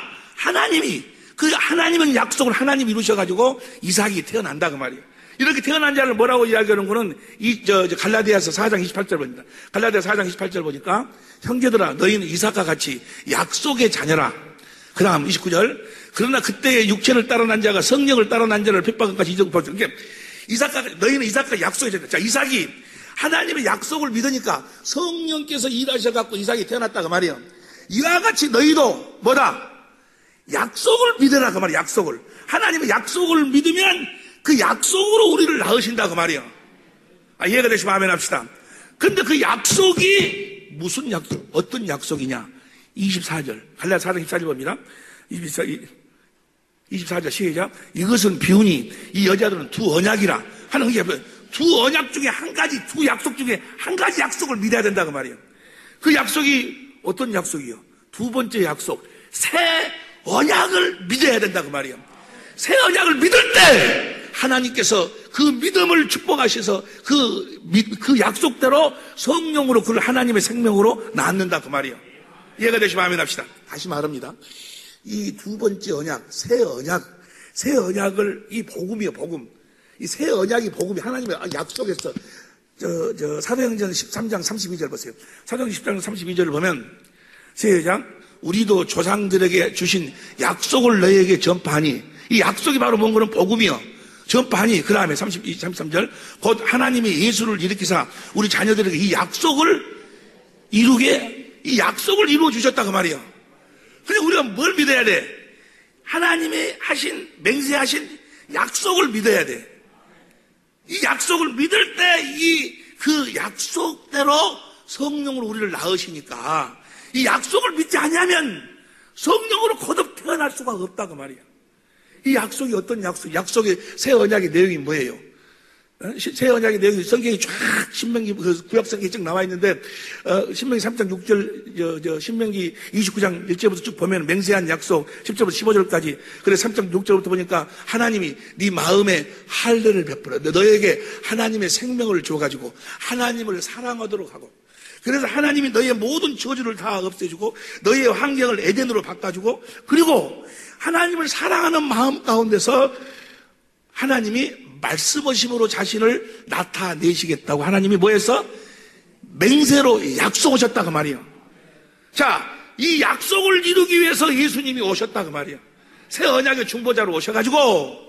[SPEAKER 3] 하나님은 약속을 하나님 이루셔가지고 이삭이 태어난다 그 말이에요. 이렇게 태어난 자를 뭐라고 이야기하는 거는 갈라디아서 4장 28절 보니까 갈라디아 4장 28절 보니까 형제들아 너희는 이삭과 같이 약속의 자녀라. 그 다음 29절 그러나 그때의 육체를 따라 난 자가 성령을 따라 난 자를 핍박한 것이 이적 보죠. 그러니까 너희는 이삭과 약속의 자녀. 자, 이삭이 하나님의 약속을 믿으니까 성령께서 일하셔갖고 이삭이 태어났다 그 말이에요. 이와 같이 너희도 뭐다? 약속을 믿으라 그 말이에요. 약속을. 하나님의 약속을 믿으면 그 약속으로 우리를 낳으신다 그 말이에요. 이해가 되시면 아멘 합시다. 근데 그 약속이 무슨 약속? 어떤 약속이냐? 24절. 갈라디아 4장 24절 봅니다. 24절 시작. 이것은 비우니 이 여자들은 두 언약이라 하는 게 두 언약 중에 한 가지, 두 약속 중에 한 가지 약속을 믿어야 된다 그 말이에요. 그 약속이 어떤 약속이요? 두 번째 약속. 새 언약을 믿어야 된다 그 말이에요. 새 언약을 믿을 때 하나님께서 그 믿음을 축복하셔서 그 약속대로 성령으로 그를 하나님의 생명으로 낳는다 그 말이에요. 이해가 되시면 아멘 합시다. 다시 말합니다. 이 두 번째 언약, 새 언약을 이 복음이요, 복음. 이 새 언약이 복음이 하나님의 약속했어. 사도행전 13장 32절 보세요. 사도행전 13장 32절을 보면 시작. 우리도 조상들에게 주신 약속을 너희에게 전파하니 이 약속이 바로 뭔가는 복음이요. 전파하니 그 다음에 33절 곧 하나님이 예수를 일으키사 우리 자녀들에게 이 약속을 이루어 주셨다 그 말이에요. 근데 우리가 뭘 믿어야 돼? 하나님이 맹세하신 약속을 믿어야 돼. 이 약속을 믿을 때 그 약속대로 성령으로 우리를 낳으시니까 이 약속을 믿지 않으면 성령으로 거듭 태어날 수가 없다 그 말이야. 이 약속이 어떤 약속? 약속의 새 언약의 내용이 뭐예요? 새 언약의 내용이 성경이 쫙 신명기 구약 성경에 쭉 나와 있는데 신명기 3장 6절 신명기 29장 1절부터 쭉 보면 맹세한 약속 10절부터 15절까지 그래 3장 6절부터 보니까 하나님이 네 마음에 할례를 베풀어 너에게 하나님의 생명을 줘가지고 하나님을 사랑하도록 하고 그래서 하나님이 너의 모든 저주를 다 없애주고 너의 환경을 에덴으로 바꿔주고 그리고 하나님을 사랑하는 마음 가운데서 하나님이 말씀하심으로 자신을 나타내시겠다고 하나님이 뭐해서? 맹세로 약속하셨다 그 말이에요. 자, 이 약속을 이루기 위해서 예수님이 오셨다 그 말이에요. 새 언약의 중보자로 오셔가지고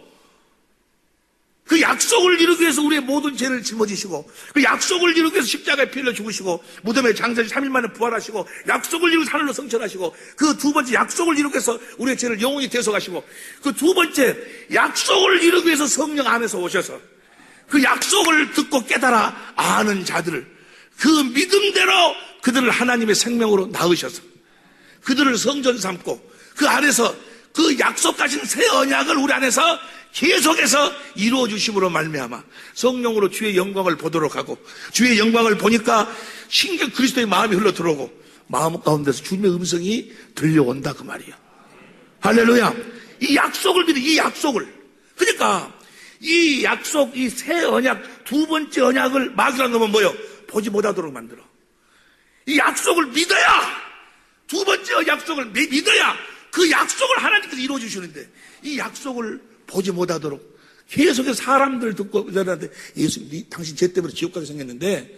[SPEAKER 3] 그 약속을 이루기 위해서 우리의 모든 죄를 짊어지시고 그 약속을 이루기 위해서 십자가에 피 흘려 죽으시고 무덤에 장사지 3일 만에 부활하시고 약속을 이루고 산으로 성천하시고 그 두 번째 약속을 이루기 위해서 우리의 죄를 영원히 대속하시고 그 두 번째 약속을 이루기 위해서 성령 안에서 오셔서 그 약속을 듣고 깨달아 아는 자들을 그 믿음대로 그들을 하나님의 생명으로 낳으셔서 그들을 성전 삼고 그 안에서 그 약속하신 새 언약을 우리 안에서 계속해서 이루어 주심으로 말미암아 성령으로 주의 영광을 보도록 하고 주의 영광을 보니까 신경 그리스도의 마음이 흘러 들어오고 마음 가운데서 주님의 음성이 들려온다 그 말이에요. 할렐루야. 이 약속을 믿어 이 약속을 그러니까 이 약속 이 새 언약 두 번째 언약을 마귀랑 넣으면 뭐예요? 보지 못하도록 만들어. 이 약속을 믿어야 두 번째 약속을 믿어야 그 약속을 하나님께서 이루어 주시는데 이 약속을 보지 못하도록 계속해서 사람들 듣고 그들한테 예수님 당신 죄 때문에 지옥 가게 생겼는데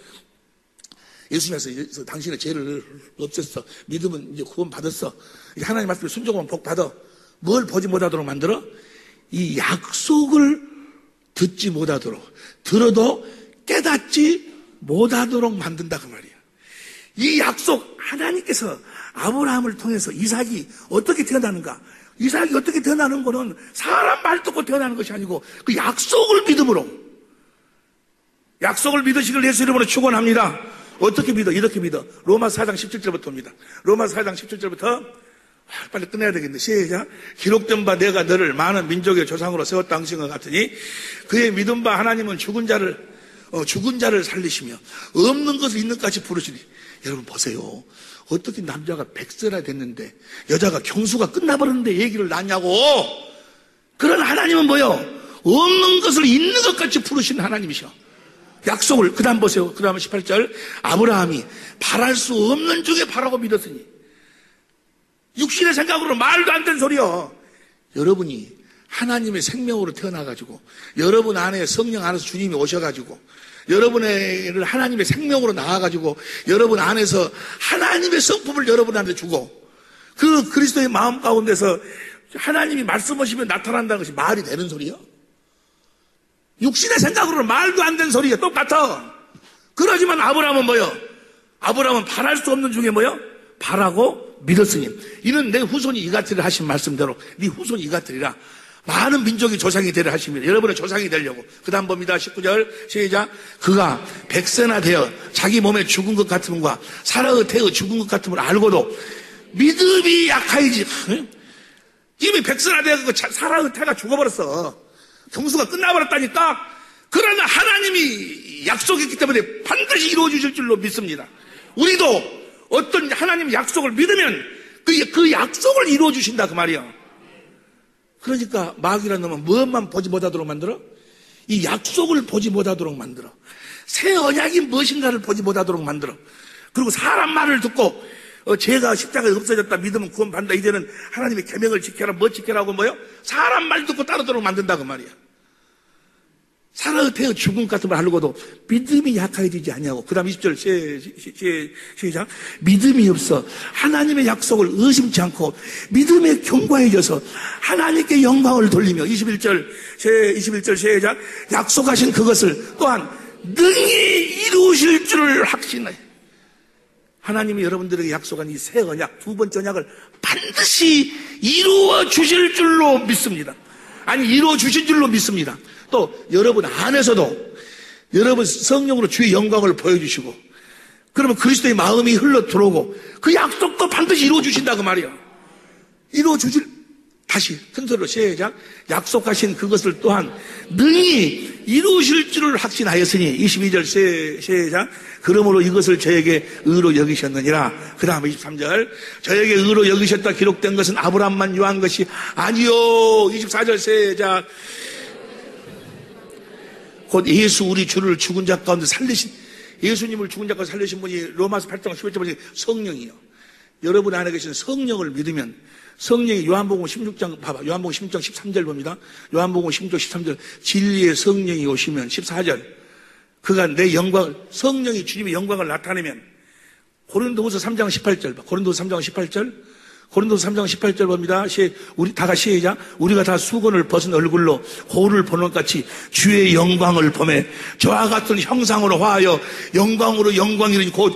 [SPEAKER 3] 예수님께서 당신의 죄를 없앴어. 믿으면 이제 구원 받았어. 하나님 말씀에 순종하면 복 받아. 뭘 보지 못하도록 만들어? 이 약속을 듣지 못하도록 들어도 깨닫지 못하도록 만든다 그 말이야. 이 약속 하나님께서 아브라함을 통해서 이삭이 어떻게 태어나는가? 이삭이 어떻게 태어나는 거는 사람 말 듣고 태어나는 것이 아니고 그 약속을 믿음으로 약속을 믿으시길 예수 이름으로 축원합니다. 어떻게 믿어? 이렇게 믿어. 로마서 4장 17절부터 옵니다. 로마서 4장 17절부터 빨리 끝내야 되겠네. 시작. 기록된 바 내가 너를 많은 민족의 조상으로 세웠다 하신 것 같으니 그의 믿은 바 하나님은 죽은 자를 죽은 자를 살리시며 없는 것을 있는 것같이 부르시니. 여러분 보세요. 어떻게 남자가 100세나 됐는데 여자가 경수가 끝나버렸는데 얘기를 낳냐고. 그런 하나님은 뭐요? 없는 것을 있는 것 같이 부르시는 하나님이셔. 약속을. 그 다음 보세요. 그 다음 18절. 아브라함이 바랄 수 없는 중에 바라고 믿었으니. 육신의 생각으로 말도 안 되는 소리요. 여러분이 하나님의 생명으로 태어나가지고 여러분 안에 성령 안에서 주님이 오셔가지고 여러분을 하나님의 생명으로 나와가지고 여러분 안에서 하나님의 성품을 여러분 안에 주고 그 그리스도의 마음 가운데서 하나님이 말씀하시면 나타난다는 것이 말이 되는 소리요? 육신의 생각으로는 말도 안 되는 소리야. 똑같아. 그러지만 아브라함은 뭐요? 아브라함은 바랄 수 없는 중에 뭐요? 바라고 믿었으니 이는 내 후손이 이같으리라 하신 말씀대로 네 후손이 이같으리라. 많은 민족이 조상이 되려 하십니다. 여러분의 조상이 되려고. 그 다음 봅니다. 19절 시작. 그가 100세나 되어 자기 몸에 죽은 것 같음과 사라의 태의 죽은 것 같음을 알고도 믿음이 약하이지. 이미 100세나 되어 사라의 태가 죽어버렸어. 경수가 끝나버렸다니까. 그러나 하나님이 약속했기 때문에 반드시 이루어주실 줄로 믿습니다. 우리도 어떤 하나님 약속을 믿으면 그 약속을 이루어주신다 그 말이야. 그러니까 마귀라는 놈은 무엇만 보지 못하도록 만들어? 이 약속을 보지 못하도록 만들어. 새 언약이 무엇인가를 보지 못하도록 만들어. 그리고 사람 말을 듣고 죄가 십자가에 없어졌다 믿으면 구원 받는다. 이제는 하나님의 계명을 지켜라 뭐 지켜라고 뭐요? 사람 말 듣고 따르도록 만든다 그 말이야. 사라의 태의 죽음 같은 걸 알고도 믿음이 약해지지 않냐고. 그 다음 20절 시작. 믿음이 없어 하나님의 약속을 의심치 않고 믿음에 견고해져서 하나님께 영광을 돌리며 21절 시작. 약속하신 그것을 또한 능히 이루실 줄을 확신해. 하나님이 여러분들에게 약속한 이 새 언약, 두 번째 언약을 반드시 이루어 주실 줄로 믿습니다. 아니 이루어 주신 줄로 믿습니다. 또 여러분 안에서도 여러분 성령으로 주의 영광을 보여주시고 그러면 그리스도의 마음이 흘러 들어오고 그 약속도 반드시 이루어 주신다 그 말이야. 이루어 주실. 다시 큰 소리로 시작. 약속하신 그것을 또한 능히 이루실 줄을 확신하였으니 22절 시작. 그러므로 이것을 저에게 의로 여기셨느니라. 그 다음에 23절 저에게 의로 여기셨다 기록된 것은 아브라함만 요한 것이 아니요. 24절 시작. 곧 예수 우리 주를 죽은 자 가운데 살리신 예수님을 죽은 자 가운데 살리신 분이 로마서 8장 11절 보니 성령이요. 여러분 안에 계신 성령을 믿으면 성령이 요한복음 16장 봐봐. 요한복음 16장 13절 봅니다. 요한복음 16장 13절 진리의 성령이 오시면 14절 그가 내 영광을 성령이 주님의 영광을 나타내면 고린도후서 3장 18절 봐. 고린도후서 3장 18절 고린도서 3장 18절 봅니다. 우리 다 같이 시작. 우리가 다 수건을 벗은 얼굴로 거울을 보는 것 같이 주의 영광을 보매 저와 같은 형상으로 화하여 영광으로 영광이니 곧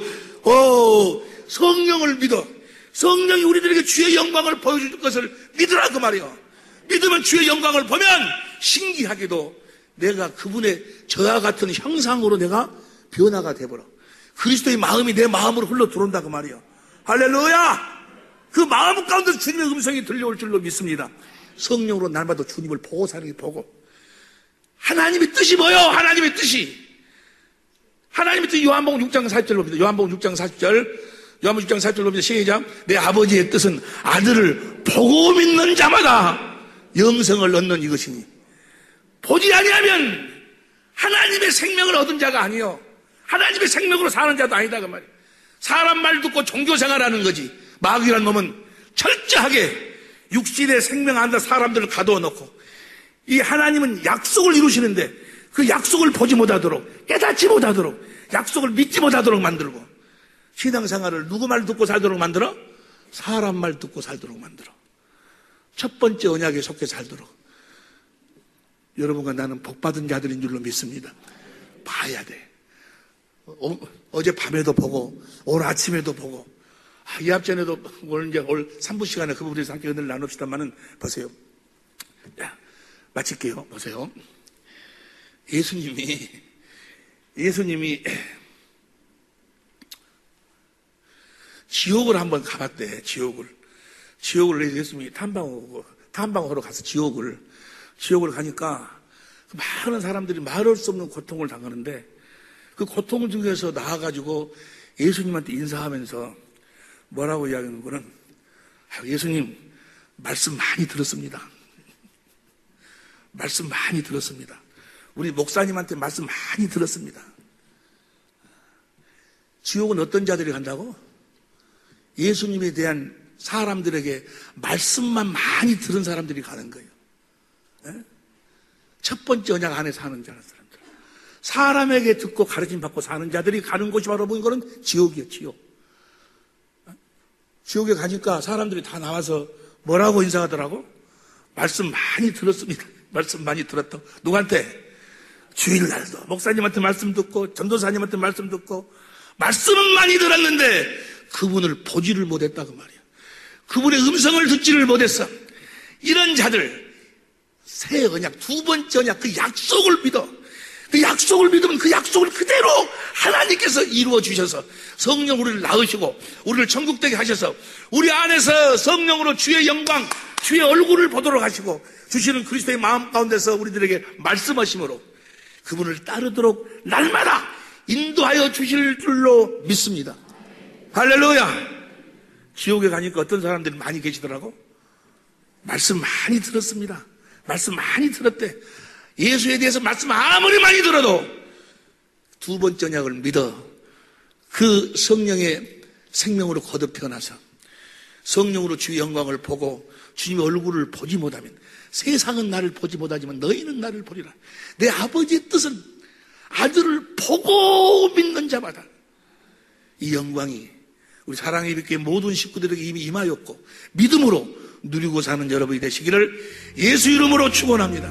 [SPEAKER 3] 성령을 믿어. 성령이 우리들에게 주의 영광을 보여줄 것을 믿으라 그 말이에요. 믿으면 주의 영광을 보면 신기하게도 내가 그분의 저와 같은 형상으로 내가 변화가 되버려. 그리스도의 마음이 내 마음으로 흘러 들어온다 그 말이에요. 할렐루야. 그 마음 가운데 주님의 음성이 들려올 줄로 믿습니다. 성령으로 날마다 주님을 보고 사는 게 보고. 하나님의 뜻이 뭐요? 하나님의 뜻이. 하나님의 뜻이 요한복음 6장 40절 봅니다. 요한복음 6장 40절 봅니다. 시작. 내 아버지의 뜻은 아들을 보고 믿는 자마다 영생을 얻는 이것이니. 보지 아니하면 하나님의 생명을 얻은 자가 아니요. 하나님의 생명으로 사는 자도 아니다 그 말이에요. 사람 말 듣고 종교생활하는 거지. 마귀란 놈은 철저하게 육신의 생명 안에 사람들을 가두어 놓고 이 하나님은 약속을 이루시는데 그 약속을 보지 못하도록 깨닫지 못하도록 약속을 믿지 못하도록 만들고 신앙생활을 누구 말 듣고 살도록 만들어? 사람 말 듣고 살도록 만들어. 첫 번째 언약에 속해 살도록. 여러분과 나는 복받은 자들인 줄로 믿습니다. 봐야 돼. 어제 밤에도 보고 오늘 아침에도 보고 이 앞전에도 오늘 3부 시간에 그 부분에서 함께 은혜를 나눕시다만은 보세요. 야, 마칠게요. 보세요. 예수님이 지옥을 한번 가봤대. 지옥을 예수님이 탐방하러 가서 지옥을 가니까 많은 사람들이 말할 수 없는 고통을 당하는데 그 고통 중에서 나와가지고 예수님한테 인사하면서 뭐라고 이야기하는 거는, 예수님, 말씀 많이 들었습니다. 말씀 많이 들었습니다. 우리 목사님한테 말씀 많이 들었습니다. 지옥은 어떤 자들이 간다고? 예수님에 대한 사람들에게 말씀만 많이 들은 사람들이 가는 거예요. 첫 번째 언약 안에 사는 사람들. 사람에게 듣고 가르침 받고 사는 자들이 가는 곳이 바로 보인 거는 지옥이에요, 지옥. 지옥에 가니까 사람들이 다 나와서 뭐라고 인사하더라고? 말씀 많이 들었습니다. 말씀 많이 들었다고. 누구한테? 주일날도 목사님한테 말씀 듣고 전도사님한테 말씀 듣고 말씀은 많이 들었는데 그분을 보지를 못했다고 말이야. 그분의 음성을 듣지를 못했어. 이런 자들, 새 언약, 두 번째 언약, 그 약속을 믿어. 그 약속을 믿으면 그 약속을 그대로 하나님께서 이루어 주셔서 성령 우리를 낳으시고 우리를 천국되게 하셔서 우리 안에서 성령으로 주의 영광, 주의 얼굴을 보도록 하시고 주시는 그리스도의 마음 가운데서 우리들에게 말씀하심으로 그분을 따르도록 날마다 인도하여 주실 줄로 믿습니다. 할렐루야. 지옥에 가니까 어떤 사람들이 많이 계시더라고? 말씀 많이 들었습니다. 말씀 많이 들었대. 예수에 대해서 말씀 아무리 많이 들어도 두 번째 언약을 믿어 그 성령의 생명으로 거듭 태어나서 성령으로 주의 영광을 보고 주님의 얼굴을 보지 못하면 세상은 나를 보지 못하지만 너희는 나를 보리라. 내 아버지의 뜻은 아들을 보고 믿는 자마다 이 영광이 우리 사랑의 빛교회 모든 식구들에게 이미 임하였고 믿음으로 누리고 사는 여러분이 되시기를 예수 이름으로 축원합니다.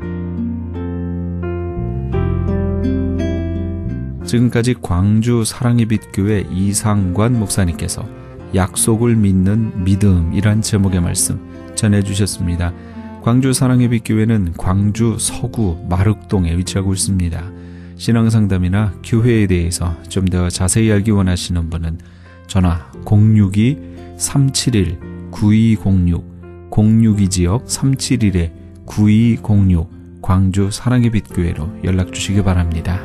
[SPEAKER 1] 지금까지 광주 사랑의 빛 교회 이상관 목사님께서 약속을 믿는 믿음이란 제목의 말씀 전해주셨습니다. 광주 사랑의 빛 교회는 광주 서구 마륵동에 위치하고 있습니다. 신앙상담이나 교회에 대해서 좀 더 자세히 알기 원하시는 분은 전화 062-371-9206 062지역 371-9206 광주 사랑의 빛 교회로 연락 주시기 바랍니다.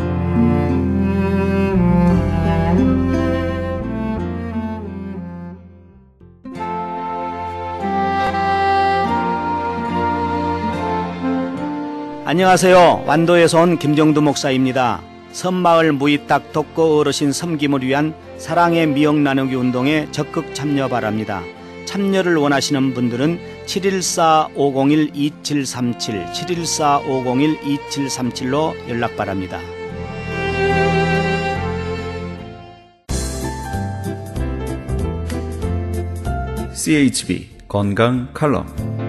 [SPEAKER 4] 안녕하세요. 완도에서 온 김정두 목사입니다. 섬마을 무이딱 독거 어르신 섬김을 위한 사랑의 미역 나누기 운동에 적극 참여 바랍니다. 참여를 원하시는 분들은 714-501-2737, 714-501-2737로 연락 바랍니다.
[SPEAKER 1] CHB 건강 칼럼.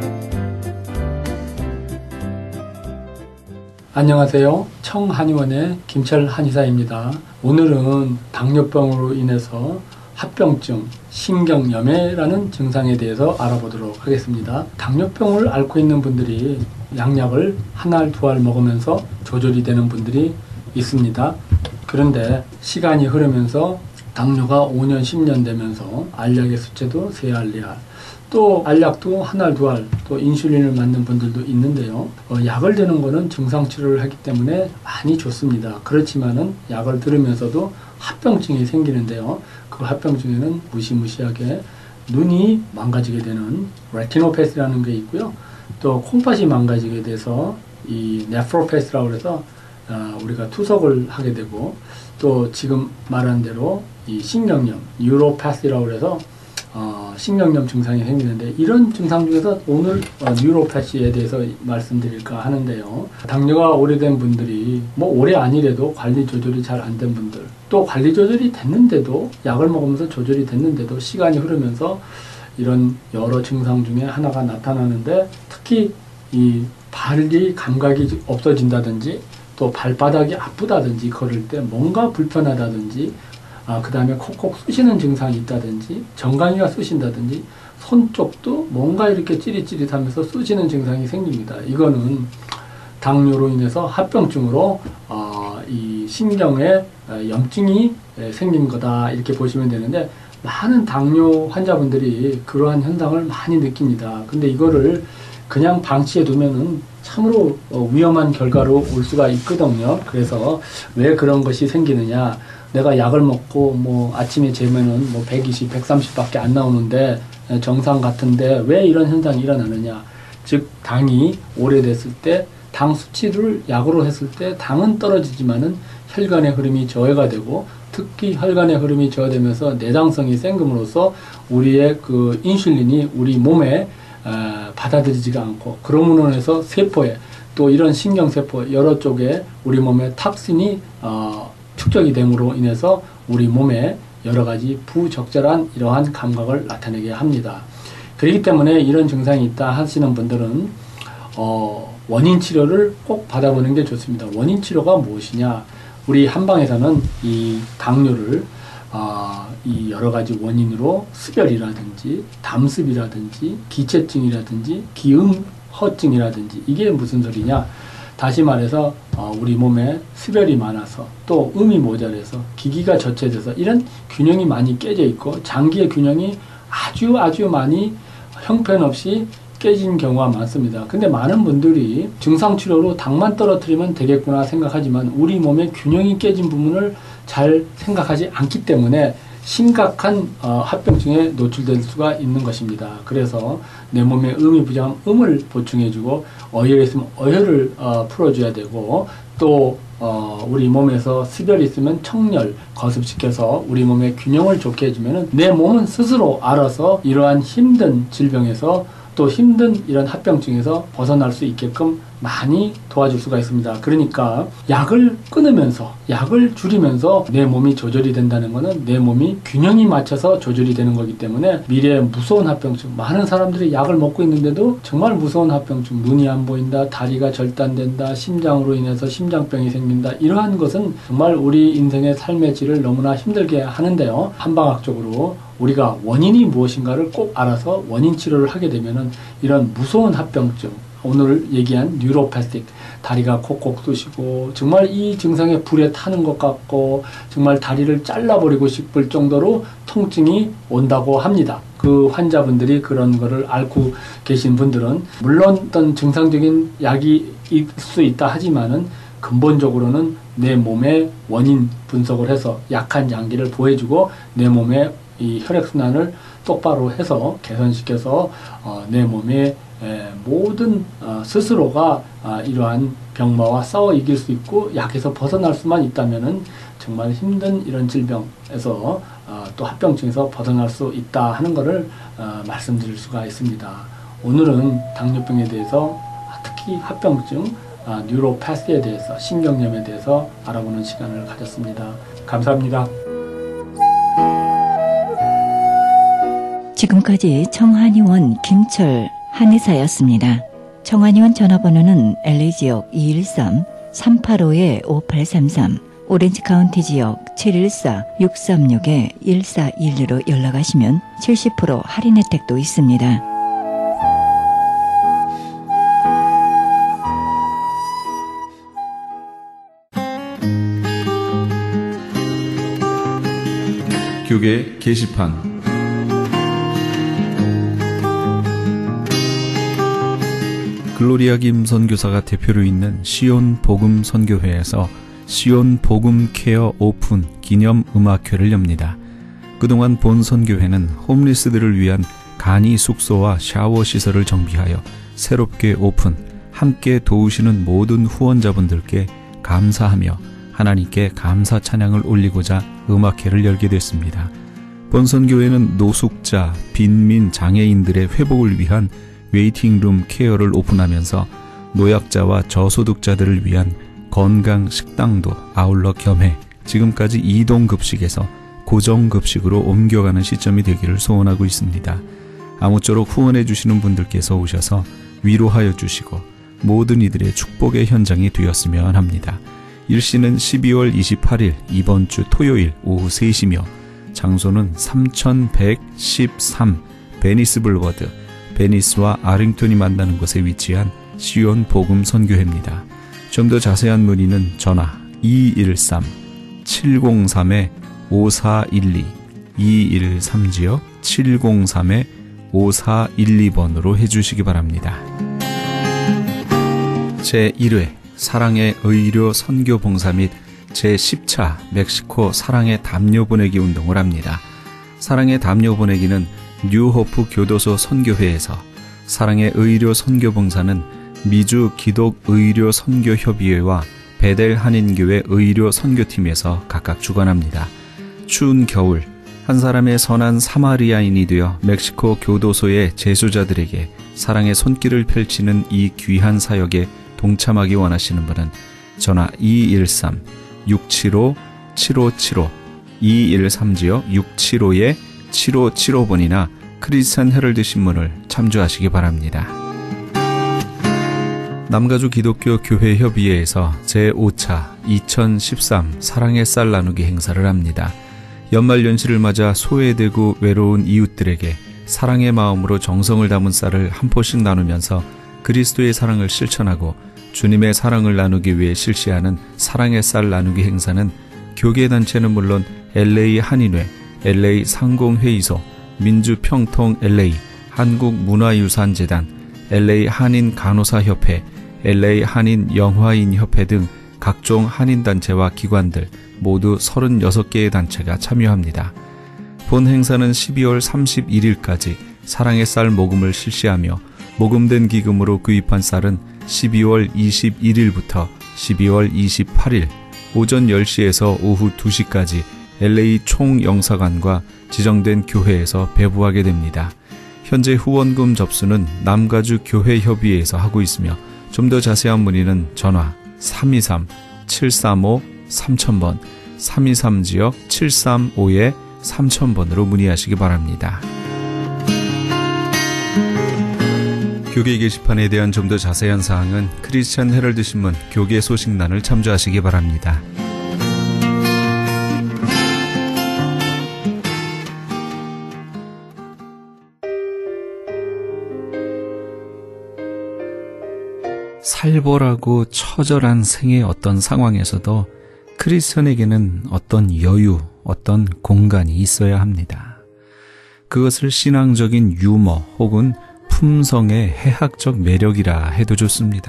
[SPEAKER 5] 안녕하세요. 청한의원의 김철 한의사입니다. 오늘은 당뇨병으로 인해서 합병증, 신경염해라는 증상에 대해서 알아보도록 하겠습니다. 당뇨병을 앓고 있는 분들이 양약을 한 알, 두 알 먹으면서 조절이 되는 분들이 있습니다. 그런데 시간이 흐르면서 당뇨가 5년, 10년 되면서 알약의 수치도 3알, 4알, 또 알약도 한 알, 두 알, 또 인슐린을 맞는 분들도 있는데요. 약을 드는 거는 증상 치료를 하기 때문에 많이 좋습니다. 그렇지만은 약을 들으면서도 합병증이 생기는데요. 그 합병증에는 무시무시하게 눈이 망가지게 되는 레티노패스라는 게 있고요. 또 콩팥이 망가지게 돼서 이 네프로패스라고 해서 우리가 투석을 하게 되고, 또 지금 말한 대로 이 신경염, 뉴로패스라고 해서 신경염 증상이 생기는데, 이런 증상 중에서 오늘 뉴로패시에 대해서 말씀드릴까 하는데요. 당뇨가 오래된 분들이, 오래 아니래도 관리 조절이 잘 안 된 분들, 또 관리 조절이 됐는데도, 약을 먹으면서 조절이 됐는데도 시간이 흐르면서 이런 여러 증상 중에 하나가 나타나는데, 특히 이 발이 감각이 없어진다든지, 또 발바닥이 아프다든지, 걸을 때 뭔가 불편하다든지, 그 다음에 콕콕 쑤시는 증상이 있다든지, 정강이가 쑤신다든지, 손 쪽도 뭔가 이렇게 찌릿찌릿하면서 쑤시는 증상이 생깁니다. 이거는 당뇨로 인해서 합병증으로 이 신경에 염증이 생긴 거다, 이렇게 보시면 되는데, 많은 당뇨 환자분들이 그러한 현상을 많이 느낍니다. 근데 이거를 그냥 방치해 두면은 참으로 위험한 결과로 올 수가 있거든요. 그래서 왜 그런 것이 생기느냐? 내가 약을 먹고 뭐 아침에 재면은 뭐 120, 130밖에 안 나오는데 정상 같은데 왜 이런 현상이 일어나느냐? 즉 당이 오래됐을 때 당 수치를 약으로 했을 때 당은 떨어지지만은 혈관의 흐름이 저해가 되고 특히 혈관의 흐름이 저하되면서 내장성이 생김으로써 우리의 그 인슐린이 우리 몸에 받아들이지가 않고 그러므로 인해서 세포에 또 이런 신경세포 여러 쪽에 우리 몸에 탁신이 축적이 됨으로 인해서 우리 몸에 여러 가지 부적절한 이러한 감각을 나타내게 합니다. 그렇기 때문에 이런 증상이 있다 하시는 분들은 원인 치료를 꼭 받아보는 게 좋습니다. 원인 치료가 무엇이냐? 우리 한방에서는 이 당뇨를 이 여러 가지 원인으로 수별이라든지 담습이라든지 기체증이라든지 기음허증이라든지 이게 무슨 소리냐? 다시 말해서 우리 몸에 수별이 많아서 또 음이 모자라서 기기가 저체돼서 이런 균형이 많이 깨져 있고 장기의 균형이 아주 많이 형편없이 깨진 경우가 많습니다. 근데 많은 분들이 증상치료로 당만 떨어뜨리면 되겠구나 생각하지만 우리 몸의 균형이 깨진 부분을 잘 생각하지 않기 때문에 심각한 합병증에 노출될 수가 있는 것입니다. 그래서 내 몸에 음이 부족하면 음을 보충해주고 어혈이 있으면 어혈을 풀어줘야 되고 또 우리 몸에서 수별이 있으면 청열 거습시켜서 우리 몸의 균형을 좋게 해주면 내 몸은 스스로 알아서 이러한 힘든 질병에서 또 힘든 이런 합병증에서 벗어날 수 있게끔 많이 도와줄 수가 있습니다. 그러니까 약을 끊으면서 약을 줄이면서 내 몸이 조절이 된다는 것은 내 몸이 균형이 맞춰서 조절이 되는 거기 때문에 미래에 무서운 합병증 많은 사람들이 약을 먹고 있는데도 정말 무서운 합병증 눈이 안 보인다 다리가 절단된다 심장으로 인해서 심장병이 생긴다 이러한 것은 정말 우리 인생의 삶의 질을 너무나 힘들게 하는데요. 한방학적으로 우리가 원인이 무엇인가를 꼭 알아서 원인 치료를 하게 되면은 이런 무서운 합병증 오늘 얘기한 뉴로패틱 다리가 콕콕 쑤시고 정말 이 증상에 불에 타는 것 같고 정말 다리를 잘라버리고 싶을 정도로 통증이 온다고 합니다. 그 환자분들이 그런 거를 앓고 계신 분들은 물론 어떤 증상적인 약이 있을 수 있다 하지만은 근본적으로는 내 몸의 원인 분석을 해서 약한 장기를 보호해주고 내 몸의 이 혈액순환을 똑바로 해서 개선시켜서 내 몸의 모든 스스로가 이러한 병마와 싸워 이길 수 있고 약에서 벗어날 수만 있다면은 정말 힘든 이런 질병에서 또 합병증에서 벗어날 수 있다 하는 것을 말씀드릴 수가 있습니다. 오늘은 당뇨병에 대해서 특히 합병증, 뉴로패스에 대해서 신경염에 대해서 알아보는 시간을 가졌습니다. 감사합니다.
[SPEAKER 6] 지금까지 청한의원 김철 한의사였습니다. 청한의원 전화번호는 LA 지역 213-385-5833, 오렌지 카운티 지역 714-636-1412로 연락하시면 70% 할인 혜택도 있습니다.
[SPEAKER 1] 교계 게시판 글로리아 김 선교사가 대표로 있는 시온 복음 선교회에서 시온 복음 케어 오픈 기념 음악회를 엽니다. 그동안 본 선교회는 홈리스들을 위한 간이 숙소와 샤워 시설을 정비하여 새롭게 오픈, 함께 도우시는 모든 후원자분들께 감사하며 하나님께 감사 찬양을 올리고자 음악회를 열게 됐습니다. 본 선교회는 노숙자, 빈민, 장애인들의 회복을 위한 웨이팅룸 케어를 오픈하면서 노약자와 저소득자들을 위한 건강 식당도 아울러 겸해 지금까지 이동급식에서 고정급식으로 옮겨가는 시점이 되기를 소원하고 있습니다. 아무쪼록 후원해 주시는 분들께서 오셔서 위로하여 주시고 모든 이들의 축복의 현장이 되었으면 합니다. 일시는 12월 28일 이번 주 토요일 오후 3시며 장소는 3113 베니스 블루워드 베니스와 아링턴이 만나는 곳에 위치한 시온 복음 선교회입니다. 좀 더 자세한 문의는 전화 213-703-5412 213-703-5412번으로 해주시기 바랍니다. 제1회 사랑의 의료 선교 봉사 및 제10차 멕시코 사랑의 담요 보내기 운동을 합니다. 사랑의 담요 보내기는 뉴호프 교도소 선교회에서, 사랑의 의료 선교 봉사는 미주 기독 의료 선교 협의회와 베델 한인교회 의료 선교팀에서 각각 주관합니다. 추운 겨울 한 사람의 선한 사마리아인이 되어 멕시코 교도소의 재소자들에게 사랑의 손길을 펼치는 이 귀한 사역에 동참하기 원하시는 분은 전화 213-675-7575 213-675-7575번이나 크리스찬 헤럴드 신문을 참조하시기 바랍니다. 남가주 기독교 교회 협의회에서 제5차 2013 사랑의 쌀 나누기 행사를 합니다. 연말연시를 맞아 소외되고 외로운 이웃들에게 사랑의 마음으로 정성을 담은 쌀을 한 포씩 나누면서 그리스도의 사랑을 실천하고 주님의 사랑을 나누기 위해 실시하는 사랑의 쌀 나누기 행사는 교계단체는 물론 LA 한인회, LA 상공회의소, 민주평통 LA, 한국문화유산재단, LA 한인간호사협회, LA 한인영화인협회 등 각종 한인단체와 기관들 모두 36개의 단체가 참여합니다. 본 행사는 12월 31일까지 사랑의 쌀 모금을 실시하며 모금된 기금으로 구입한 쌀은 12월 21일부터 12월 28일 오전 10시에서 오후 2시까지 LA 총영사관과 지정된 교회에서 배부하게 됩니다. 현재 후원금 접수는 남가주 교회협의회에서 하고 있으며 좀 더 자세한 문의는 전화 323-735-3000번 323-735-3000번으로 문의하시기 바랍니다. 교계 게시판에 대한 좀 더 자세한 사항은 크리스찬 헤럴드 신문 교계 소식란을 참조하시기 바랍니다. 살벌하고 처절한 생의 어떤 상황에서도 크리스천에게는 어떤 여유, 어떤 공간이 있어야 합니다. 그것을 신앙적인 유머 혹은 품성의 해학적 매력이라 해도 좋습니다.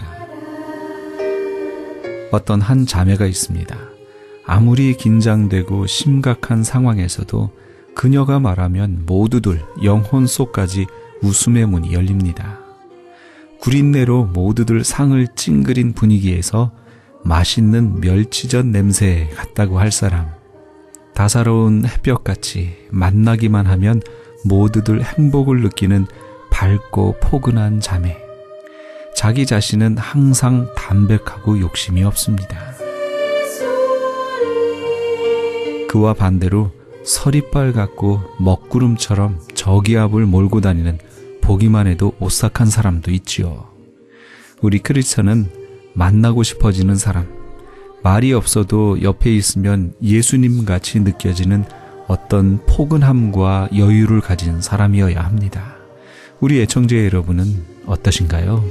[SPEAKER 1] 어떤 한 자매가 있습니다. 아무리 긴장되고 심각한 상황에서도 그녀가 말하면 모두들 영혼 속까지 웃음의 문이 열립니다. 구린내로 모두들 상을 찡그린 분위기에서 맛있는 멸치젓 냄새 같다고 할 사람, 다사로운 햇볕같이 만나기만 하면 모두들 행복을 느끼는 밝고 포근한 자매. 자기 자신은 항상 담백하고 욕심이 없습니다. 그와 반대로 서리빨 같고 먹구름처럼 저기압을 몰고 다니는 보기만 해도 오싹한 사람도 있지요. 우리 크리스천은 만나고 싶어지는 사람, 말이 없어도 옆에 있으면 예수님같이 느껴지는 어떤 포근함과 여유를 가진 사람이어야 합니다. 우리 애청자 여러분은 어떠신가요?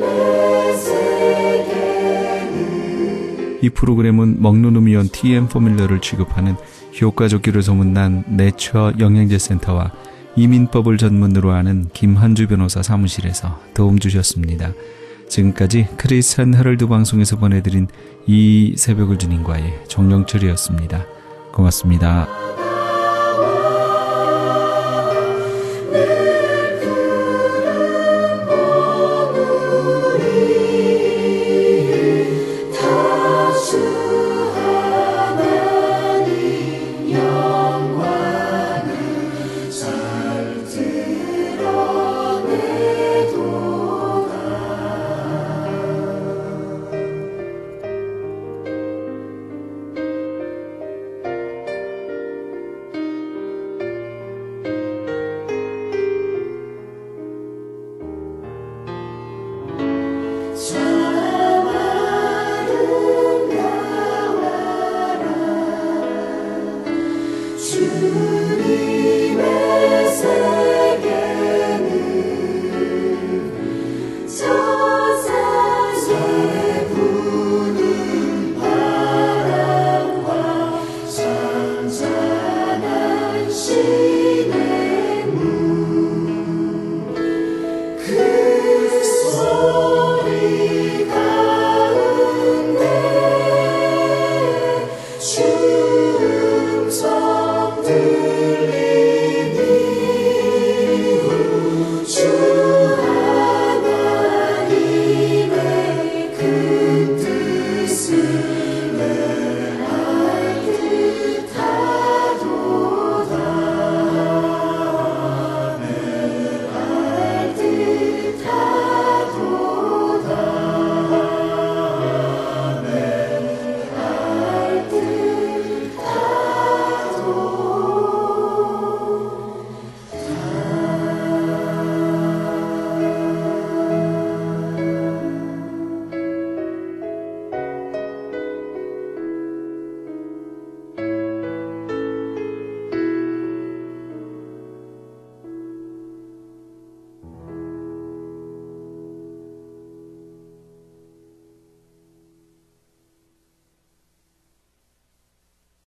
[SPEAKER 1] 이 프로그램은 먹는 음이온 TM 포뮬러를 취급하는 효과좋기로 소문난 내처 영양제센터와 이민법을 전문으로 하는 김한주 변호사 사무실에서 도움 주셨습니다. 지금까지 크리스찬 헤럴드 방송에서 보내드린 이 새벽을 주님과의 정영철이었습니다. 고맙습니다.
[SPEAKER 7] 주님의